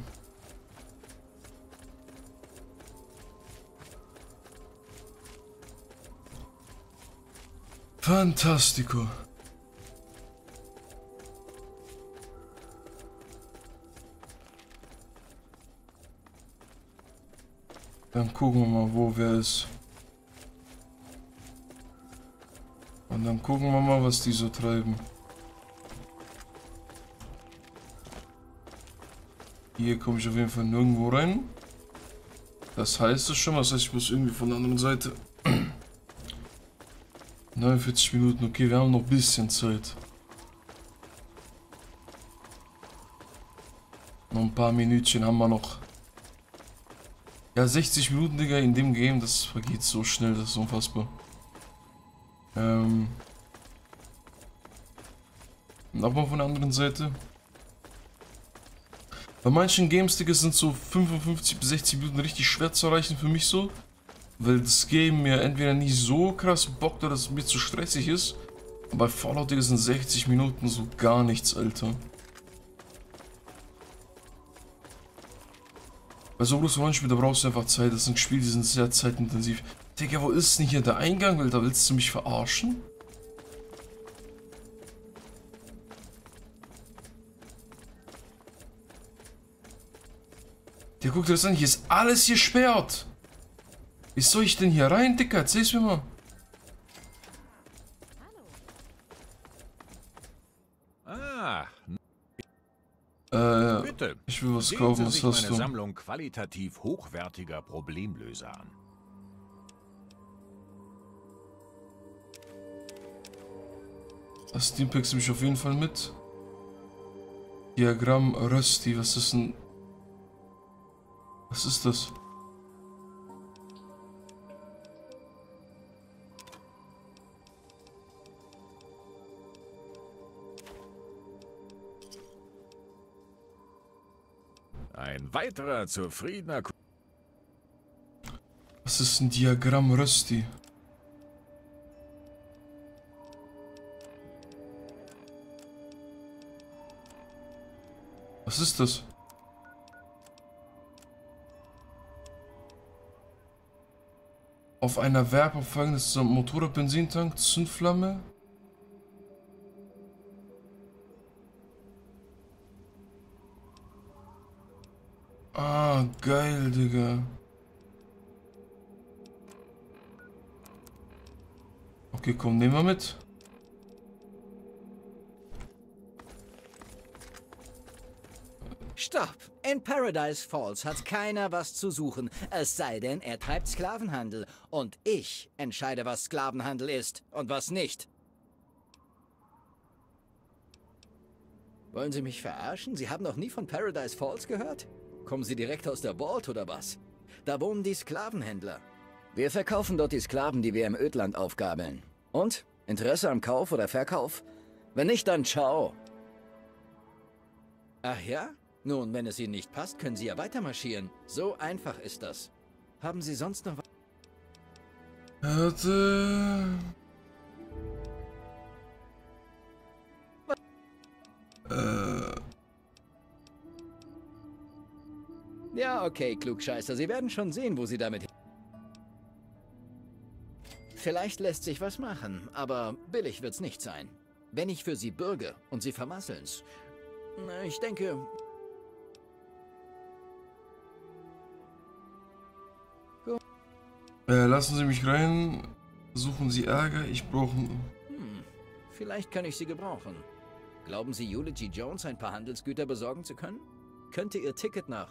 Fantastico. Dann gucken wir mal, wo wer ist. Und dann gucken wir mal, was die so treiben. Hier komme ich auf jeden Fall nirgendwo rein. Das heißt es schon, das heißt, ich muss irgendwie von der anderen Seite. neunundvierzig Minuten, okay, wir haben noch ein bisschen Zeit. Noch ein paar Minütchen haben wir noch. Ja, sechzig Minuten, Digga, in dem Game, das vergeht so schnell, das ist unfassbar. Ähm. Nochmal von der anderen Seite. Bei manchen Games, Digga, sind so fünfundfünfzig bis sechzig Minuten richtig schwer zu erreichen für mich so. Weil das Game mir entweder nicht so krass bockt oder es mir zu stressig ist. Aber bei Fallout, Digga, sind sechzig Minuten so gar nichts, Alter. Bei so großen Rollenspielen, da brauchst du einfach Zeit. Das sind Spiele, die sind sehr zeitintensiv. Digga, wo ist denn hier der Eingang, Alter? Willst du mich verarschen? Der guckt dir das an, hier ist alles gesperrt. Wie soll ich denn hier rein, Dicker? Erzähl's mir mal. Bitte. Ich will was Sehen kaufen, Sie was sich hast meine du? Sammlung qualitativ hochwertiger Problemlöser an. Das Steampacks nehme ich auf jeden Fall mit. Diagramm Rösti, was ist denn... Was ist das? Ein weiterer zufriedener... Ku- Was ist ein Diagramm Rösti? Was ist das? Auf einer Werbung folgendes Motorrad, Benzintank, Zündflamme. Ah, geil, Digga. Okay, komm, nehmen wir mit. Stopp! In Paradise Falls hat keiner was zu suchen, es sei denn, er treibt Sklavenhandel. Und ich entscheide, was Sklavenhandel ist und was nicht. Wollen Sie mich verarschen? Sie haben noch nie von Paradise Falls gehört? Kommen Sie direkt aus der Vault oder was? Da wohnen die Sklavenhändler. Wir verkaufen dort die Sklaven, die wir im Ödland aufgabeln. Und? Interesse am Kauf oder Verkauf? Wenn nicht, dann ciao. Ach ja? Nun, wenn es Ihnen nicht passt, können Sie ja weitermarschieren. So einfach ist das. Haben Sie sonst noch was? Warte. Äh. Ja, okay, Klugscheißer. Sie werden schon sehen, wo Sie damit... Vielleicht lässt sich was machen, aber billig wird's nicht sein. Wenn ich für Sie bürge und Sie vermasseln's. Na, ich denke... Äh, lassen Sie mich rein. Suchen Sie Ärger. Ich brauche... Hm, vielleicht kann ich Sie gebrauchen. Glauben Sie, Eulogy Jones ein paar Handelsgüter besorgen zu können? Könnte Ihr Ticket nach...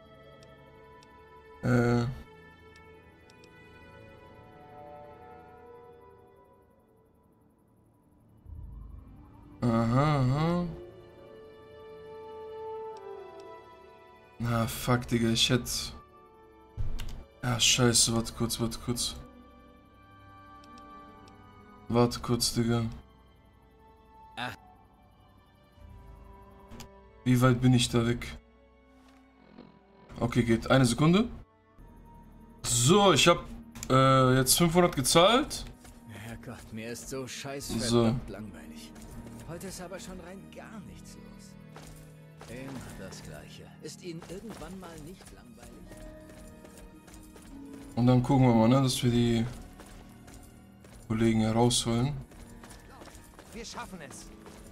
Äh... Aha, aha. Na, fuck, Digga, ich hätte... Ja, scheiße, warte kurz, warte kurz. Warte kurz, Digga. Ach. Wie weit bin ich da weg? Okay, geht. Eine Sekunde. So, ich hab äh, jetzt fünfhundert gezahlt. Herrgott, mir ist so scheiß So. verdammt langweilig. Heute ist aber schon rein gar nichts los. Immer das Gleiche. Ist Ihnen irgendwann mal nicht langweilig? Und dann gucken wir mal, ne, dass wir die Kollegen herausholen. Wir schaffen es.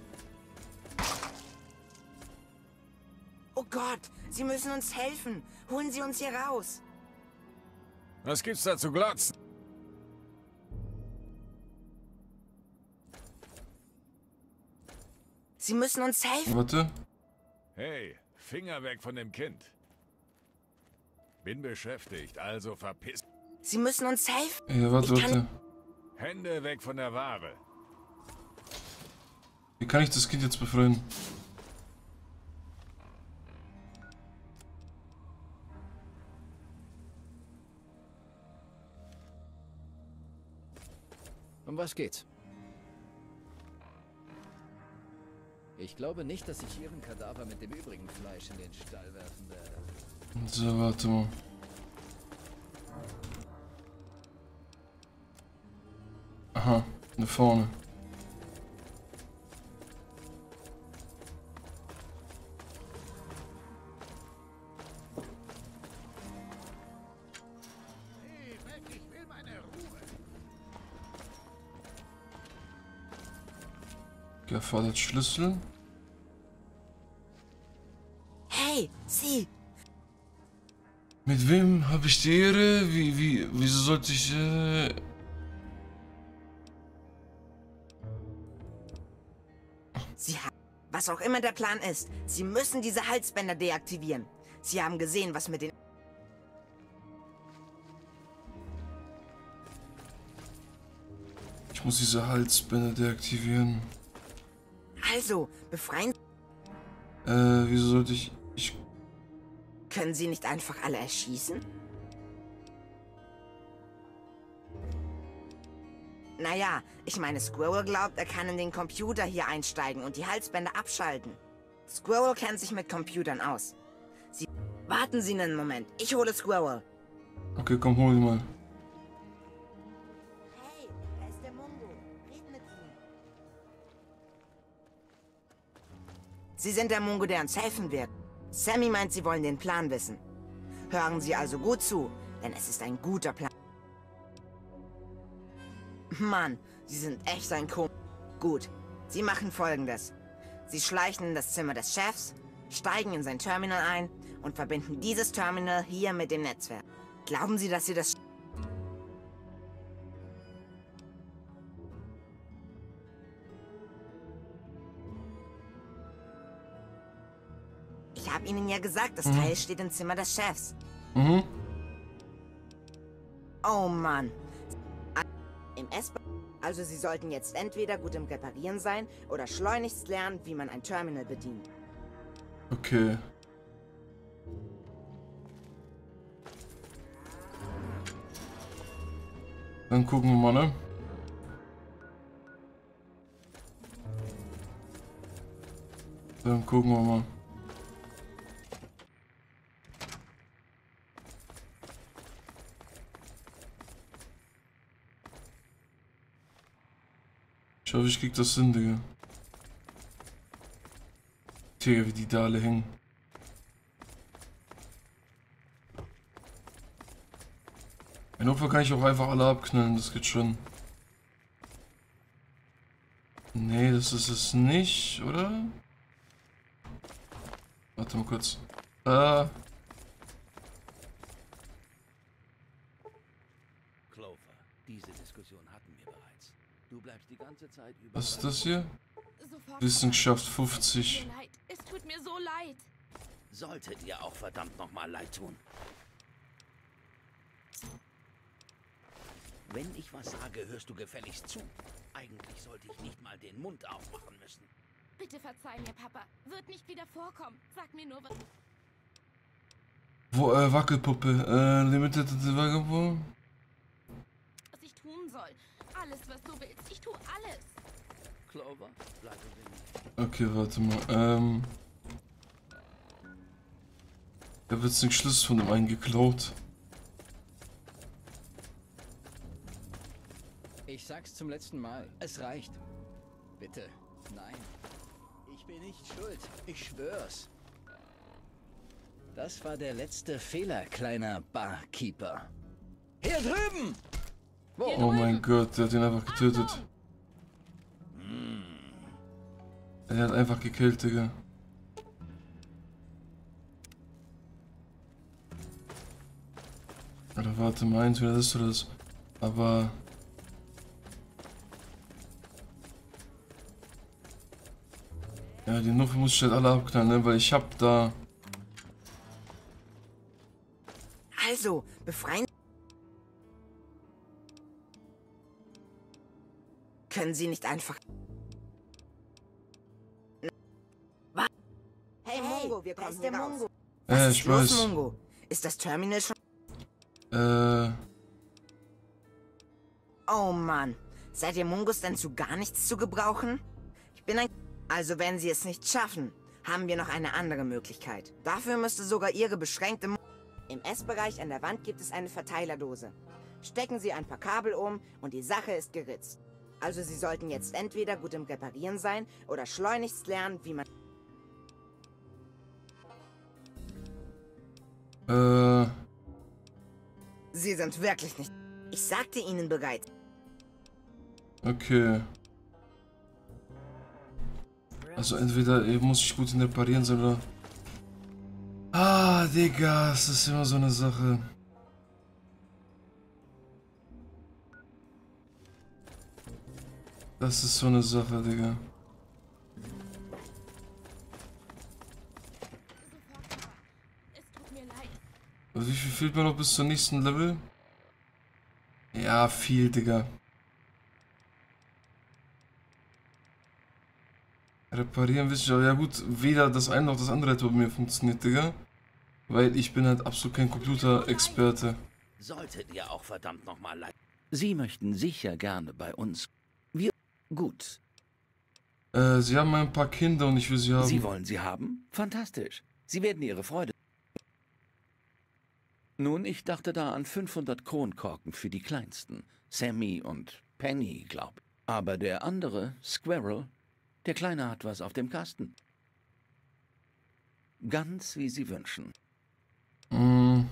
Oh Gott, Sie müssen uns helfen. Holen Sie uns hier raus. Was gibt's da zu glotzen? Sie müssen uns helfen. Warte. Hey, Finger weg von dem Kind. Bin beschäftigt, also verpiss... Sie müssen uns helfen. Ja, warte, Ich kann- warte. Hände weg von der Ware. Wie kann ich das Kind jetzt befreien? Um was geht's? Ich glaube nicht, dass ich Ihren Kadaver mit dem übrigen Fleisch in den Stall werfen werde. So, warte mal. Aha, da vorne. Hey, weg, ich will meine Ruhe. Der fordert Schlüssel. Hey, Sie. Mit wem habe ich die Ehre? Wie, wie, wieso sollte ich, äh... Sie haben... Was auch immer der Plan ist, Sie müssen diese Halsbänder deaktivieren. Sie haben gesehen, was mit den... Ich muss diese Halsbänder deaktivieren. Also, befreien... Äh, wieso sollte ich... Ich... Können Sie nicht einfach alle erschießen? Naja, ich meine, Squirrel glaubt, er kann in den Computer hier einsteigen und die Halsbänder abschalten. Squirrel kennt sich mit Computern aus. Sie... Warten Sie einen Moment, ich hole Squirrel. Okay, komm, hol ihn mal. Hey, da ist der Mungo. Red mit ihm. Sie sind der Mungo, der uns helfen wird. Sammy meint, Sie wollen den Plan wissen. Hören Sie also gut zu, denn es ist ein guter Plan. Mann, Sie sind echt ein Kom... Gut, Sie machen Folgendes. Sie schleichen in das Zimmer des Chefs, steigen in sein Terminal ein und verbinden dieses Terminal hier mit dem Netzwerk. Glauben Sie, dass Sie das... Ich habe Ihnen ja gesagt, das Mhm. Teil steht im Zimmer des Chefs. Mhm. Oh Mann. Im S... Also Sie sollten jetzt entweder gut im Reparieren sein oder schleunigst lernen, wie man ein Terminal bedient. Okay. Dann gucken wir mal, ne? Dann gucken wir mal. Ich hoffe, ich krieg das hin, Digga. Digga, wie die da alle hängen. In Notfall kann ich auch einfach alle abknallen, das geht schon. Nee, das ist es nicht, oder? Warte mal kurz. Äh. Clover, diese Diskussion hatten wir bereits. Du bleibst die ganze Zeit über... Was ist das hier? Sofort. Wissenschaft Es fünfzig. tut mir leid. Es tut mir so leid. Sollte dir auch verdammt nochmal leid tun. Wenn ich was sage, hörst du gefälligst zu. Eigentlich sollte ich nicht mal den Mund aufmachen müssen. Bitte verzeih mir, Papa. Wird nicht wieder vorkommen. Sag mir nur, was... Wo, äh, Wackelpuppe. Äh, Limited Wackelpuppe. was ich tun soll. Alles, was du willst. Ich tue alles. Clover, bleib in Okay, warte mal. Ähm. Da wird den Schlüssel von dem einen geklaut. Ich sag's zum letzten Mal. Es reicht. Bitte. Nein. Ich bin nicht schuld. Ich schwör's. Das war der letzte Fehler, kleiner Barkeeper. Hier drüben! Wo? Hier Oh drüben. mein Gott, der hat ihn einfach getötet. Achtung! Er hat einfach gekillt, Digga. Oder warte mal, entweder das oder das. Aber... Ja, die Nuffe muss ich halt alle abknallen, ne? Weil ich hab da... Also, befreien... Können Sie nicht einfach... Was? Hey, Mungo, wir kommen hier raus. Was Ja, ist ich los, weiß. Mungo? Ist das Terminal schon... Äh... Oh Mann. Seid ihr Mungos denn zu gar nichts zu gebrauchen? Ich bin ein... Also wenn sie es nicht schaffen, haben wir noch eine andere Möglichkeit. Dafür müsste sogar ihre beschränkte... Mu Im Essbereich an der Wand gibt es eine Verteilerdose. Stecken Sie ein paar Kabel um und die Sache ist geritzt. Also Sie sollten jetzt entweder gut im Reparieren sein oder schleunigst lernen, wie man... Äh... Sie sind wirklich nicht... Ich sagte Ihnen bereits. Okay. Also entweder äh, muss ich gut in Reparieren sein oder... Ah, Digga, das ist immer so eine Sache. Das ist so eine Sache, Digga. Also wie viel fehlt mir noch bis zum nächsten Level? Ja, viel, Digga. Reparieren will ich, aber ja gut, weder das eine noch das andere hätte bei mir funktioniert, Digga. Weil ich bin halt absolut kein Computerexperte. Solltet ihr auch verdammt nochmal leiden. Sie möchten sicher gerne bei uns. Wir... Gut. Äh, sie haben ein paar Kinder und ich will sie haben. Sie wollen sie haben? Fantastisch. Sie werden ihre Freude... Nun, ich dachte da an fünfhundert Kronkorken für die Kleinsten. Sammy und Penny, glaub ich. Aber der andere, Squirrel, der Kleine hat was auf dem Kasten. Ganz wie Sie wünschen. Mm.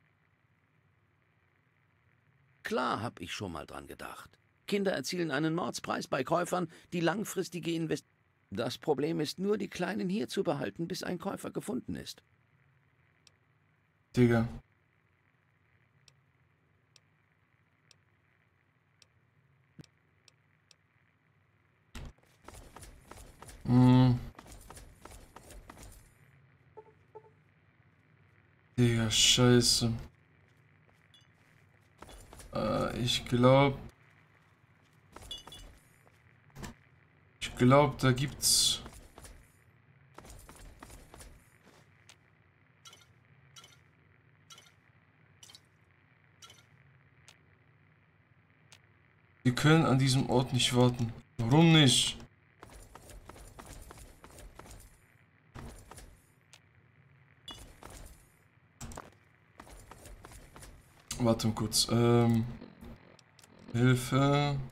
Klar, hab ich schon mal dran gedacht. Kinder erzielen einen Mordspreis bei Käufern, die langfristige Invest... Das Problem ist nur, die Kleinen hier zu behalten, bis ein Käufer gefunden ist. Digga. Hm. Digga, scheiße. Äh, ich glaube... Ich glaube, da gibt's... Wir können an diesem Ort nicht warten. Warum nicht? Warte mal kurz. Ähm, Hilfe.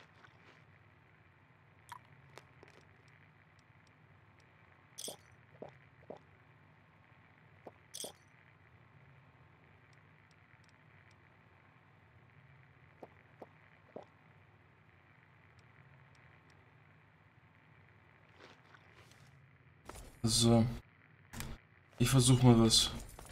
So. Ich versuche mal was.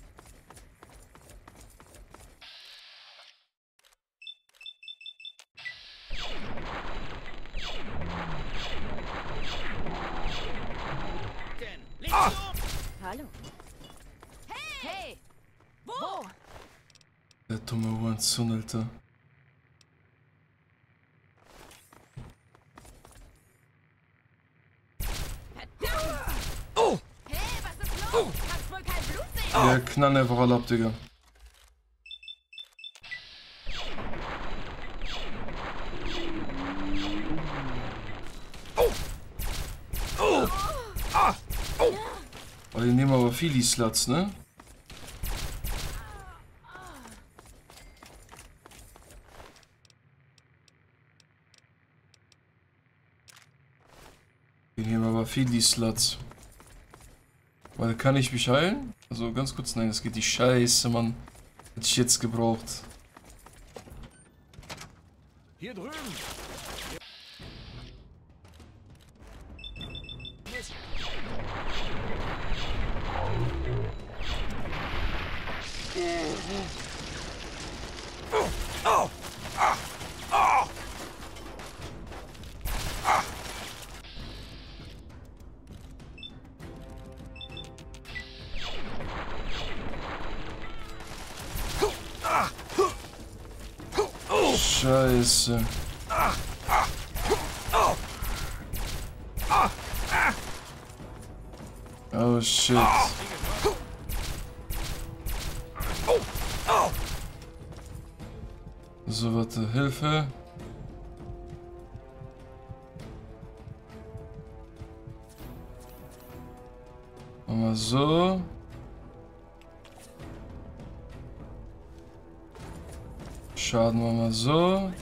Ah! Hallo. Hey! Hey! Wo? Der dumme Hurensohn, Alter. Oh! Hey, was ist los? Kannst wohl kein Blut sehen? Der knallt einfach alle ab, Digga. Oh, die nehmen aber viele Sluts, ne? Die nehmen aber viele Sluts. Weil, kann ich mich heilen? Also ganz kurz, nein, es geht die Scheiße, Mann. Hätte ich jetzt gebraucht. Hier drüben. Scheiße. Oh shit. So, warte, Hilfe. Machen wir so. Schaden wir mal so.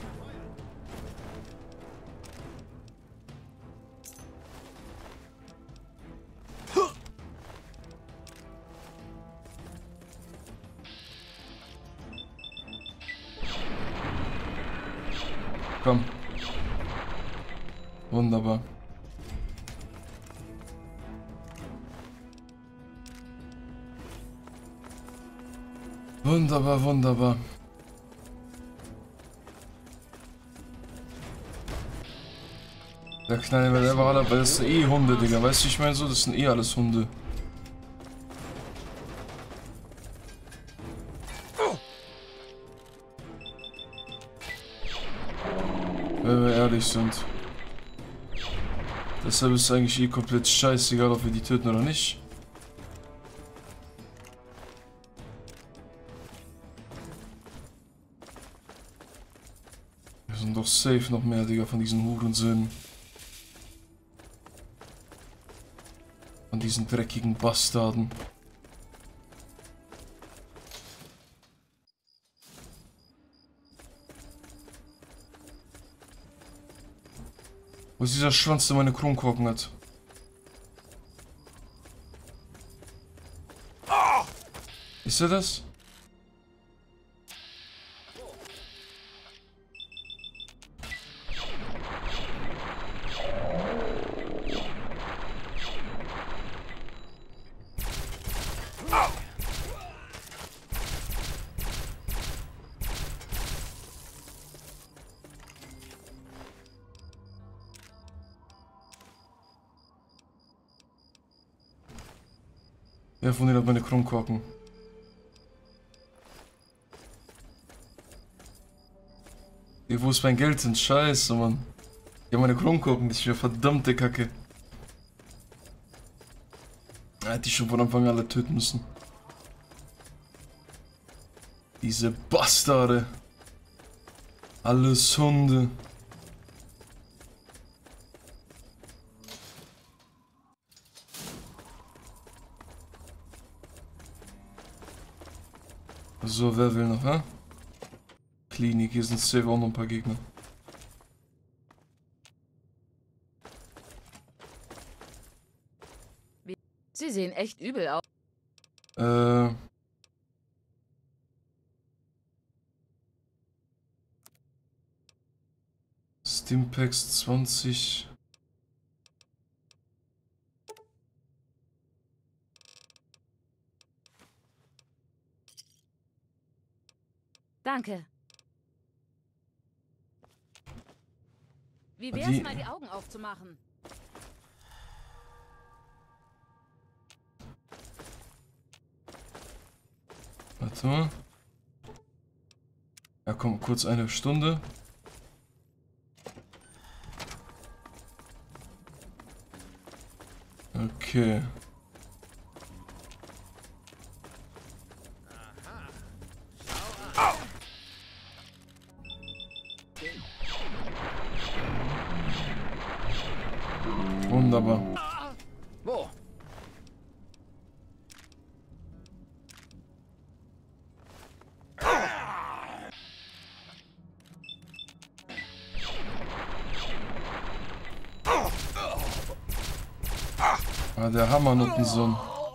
Komm. Wunderbar. Wunderbar, wunderbar. Der Kleine wird einfach alle, weil das sind eh Hunde, Digga. Weißt du, ich meine so, das sind eh alles Hunde. gefährlich sind. Deshalb ist es eigentlich eh komplett scheißegal, ob wir die töten oder nicht. Wir sind doch safe noch mehr, Digga, von diesen Hurensöhnen. Von diesen dreckigen Bastarden. Wo ist dieser Schwanz, der meine Kronkorken hat? Ist er das? Wer von denen hat meine Kronkorken? Ey, wo ist mein Geld hin? Scheiße, Mann. Ich hab meine Kronkorken nicht mehr. Verdammte Kacke. Hätte ich schon von Anfang an alle töten müssen. Diese Bastarde. Alles Hunde. So, wer will noch, hä? Klinik, hier sind safe auch noch ein paar Gegner. Sie sehen echt übel aus. Äh. Stimpaks zwanzig. Danke. Wie wär's Die- mal, die Augen aufzumachen? Warte mal. Ja, komm, kurz eine Stunde. Okay. Wunderbar. Wo? Ah, der Hammernuttensohn.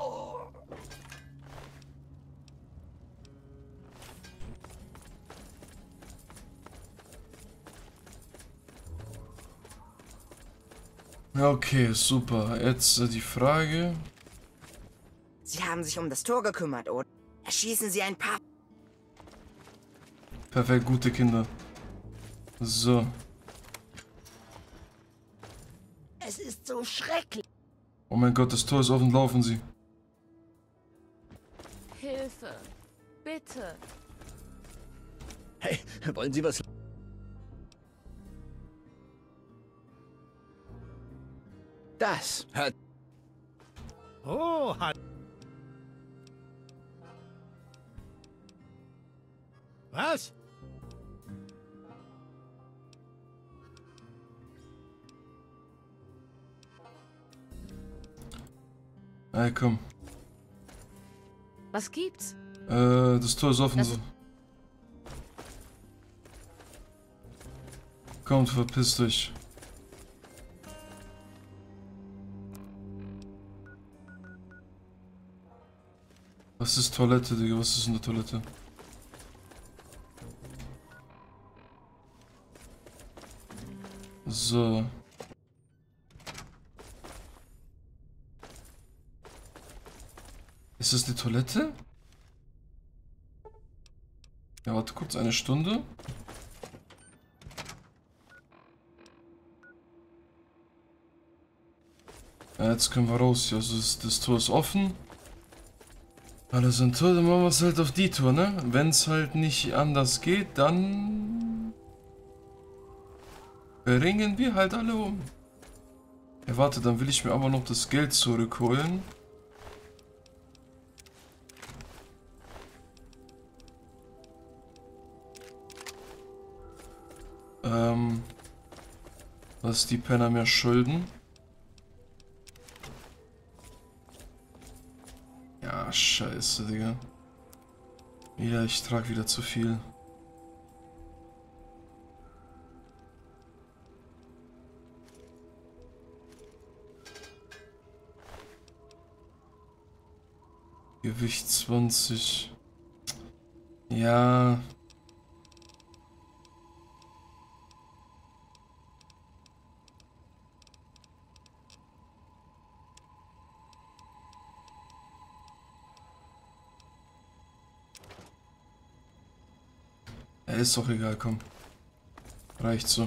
Okay, super. Jetzt äh, die Frage. Sie haben sich um das Tor gekümmert, oder? Erschießen Sie ein paar... Perfekt, gute Kinder. So. Es ist so schrecklich. Oh mein Gott, das Tor ist offen, laufen Sie. Hilfe. Bitte. Hey, wollen Sie was? Das hat... Oh, hat... Was? Ey, komm. Was gibt's? Äh, das Tor ist offen. Das- So. Kommt, verpisst euch. Was ist Toilette, Digga? Was ist in der Toilette? So. Ist das die Toilette? Ja, warte kurz, eine Stunde. Ja, jetzt können wir raus hier. Also das, das Tor ist offen. Alle sind tot, dann machen wir es halt auf die Tour, ne? Wenn es halt nicht anders geht, dann... bringen wir halt alle um. Ja, warte, dann will ich mir aber noch das Geld zurückholen. Ähm, was die Penner mir schulden. Ja, scheiße, Digga. Ja, ich trage wieder zu viel. Gewicht zwanzig. Ja. Ja, ist doch egal, komm. Reicht so.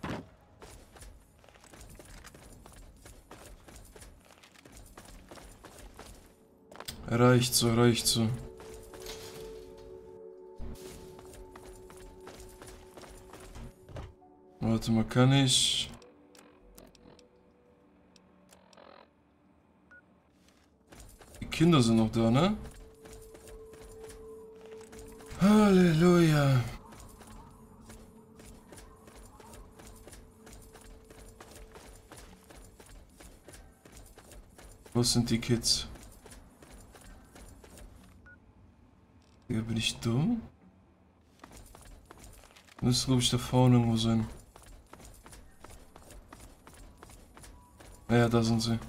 Reicht so, reicht so. Warte mal, kann ich... Die Kinder sind noch da, ne? Halleluja. Was sind die Kids? Digga, bin ich dumm? Müsste, glaube ich, da vorne irgendwo sein. Ja, da sind sie.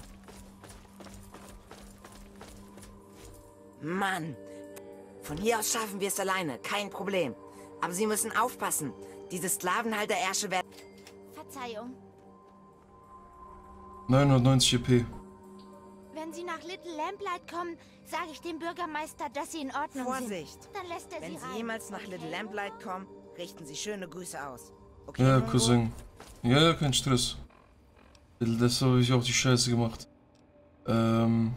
Mann! Von hier aus schaffen wir es alleine, kein Problem. Aber Sie müssen aufpassen. Diese Sklavenhalter-Ärsche werden... Verzeihung. neunhundertneunzig E P. Wenn Sie nach Little Lamplight kommen, sage ich dem Bürgermeister, dass Sie in Ordnung Vorsicht. sind. Dann lässt er Wenn Sie Sie rein. jemals nach Okay? Little Lamplight kommen, richten Sie schöne Grüße aus. Okay, Ja, Mungo? Cousin. Ja, ja, kein Stress. Das habe ich auch die Scheiße gemacht. Ähm...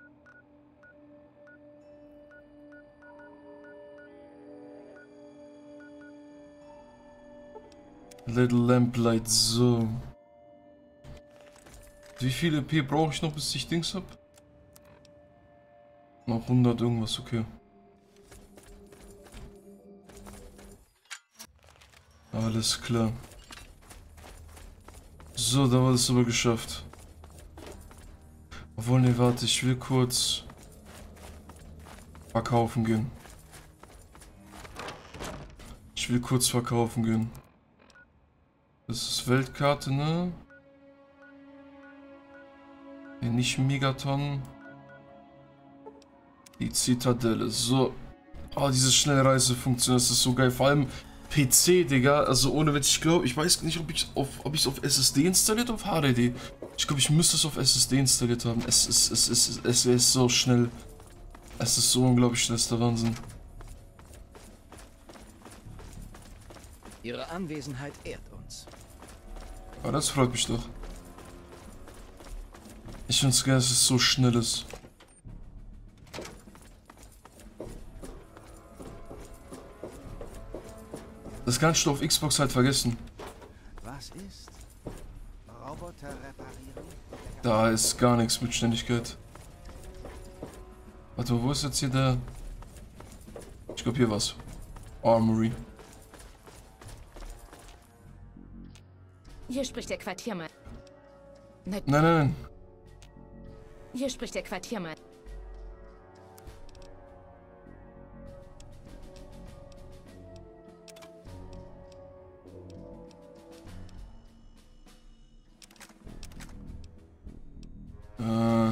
Little Lamplight, so. Wie viele E P brauche ich noch, bis ich Dings hab? Noch hundert irgendwas, okay. Alles klar. So, da war das aber geschafft. Obwohl, ne, warte, ich will kurz verkaufen gehen. Ich will kurz verkaufen gehen. Das ist Weltkarte, ne? Ja, nicht Megaton. Die Zitadelle. So. Oh, diese Schnellreisefunktion, das ist so geil. Vor allem P C, Digga. Also ohne Witz, ich glaube, ich weiß nicht, ob ich auf, ob ich es auf S S D installiert oder auf H D D. Ich glaube, ich müsste es auf S S D installiert haben. Es ist, es ist, es ist so schnell. Es ist so unglaublich schnell, das ist der Wahnsinn. Ihre Anwesenheit ehrt uns. Aber das freut mich doch. Ich finde es geil, dass es so schnell ist. Das kannst du auf Xbox halt vergessen. Was ist? Roboter reparieren? Da ist gar nichts mit Schnelligkeit. Warte mal, wo ist jetzt hier der... Ich glaube, hier was. Armory. Hier spricht der Quartiermeister. Nein, nein, nein. Hier spricht der Quartiermeister. Äh...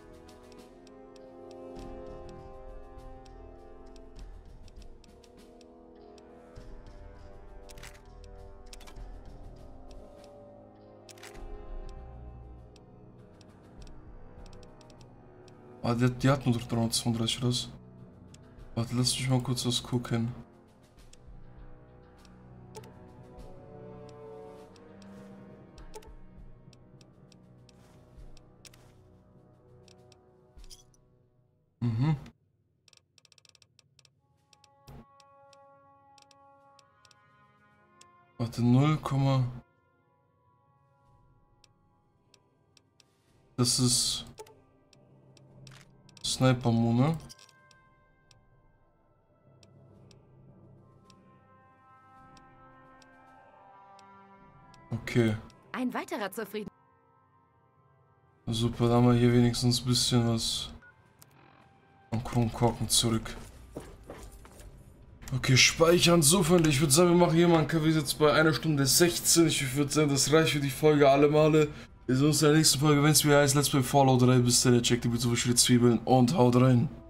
Ah, die, die hat nur dreihundertzweiunddreißig raus. Warte, lass mich mal kurz was gucken. Mhm. Warte, null, Das ist Sniper Mune. Okay. Ein weiterer zufrieden. Super, da haben wir hier wenigstens ein bisschen was am Kronkorken zurück. Okay, speichern, so Freunde. Ich würde sagen, wir machen hier mal einen Kaffee jetzt bei einer Stunde sechzehn. Ich würde sagen, das reicht für die Folge alle Male. Wir sehen uns in der nächsten Folge, wenn es wieder heißt Let's Play Fallout drei. Bis dann, checkt die bitte so viele Zwiebeln und haut rein.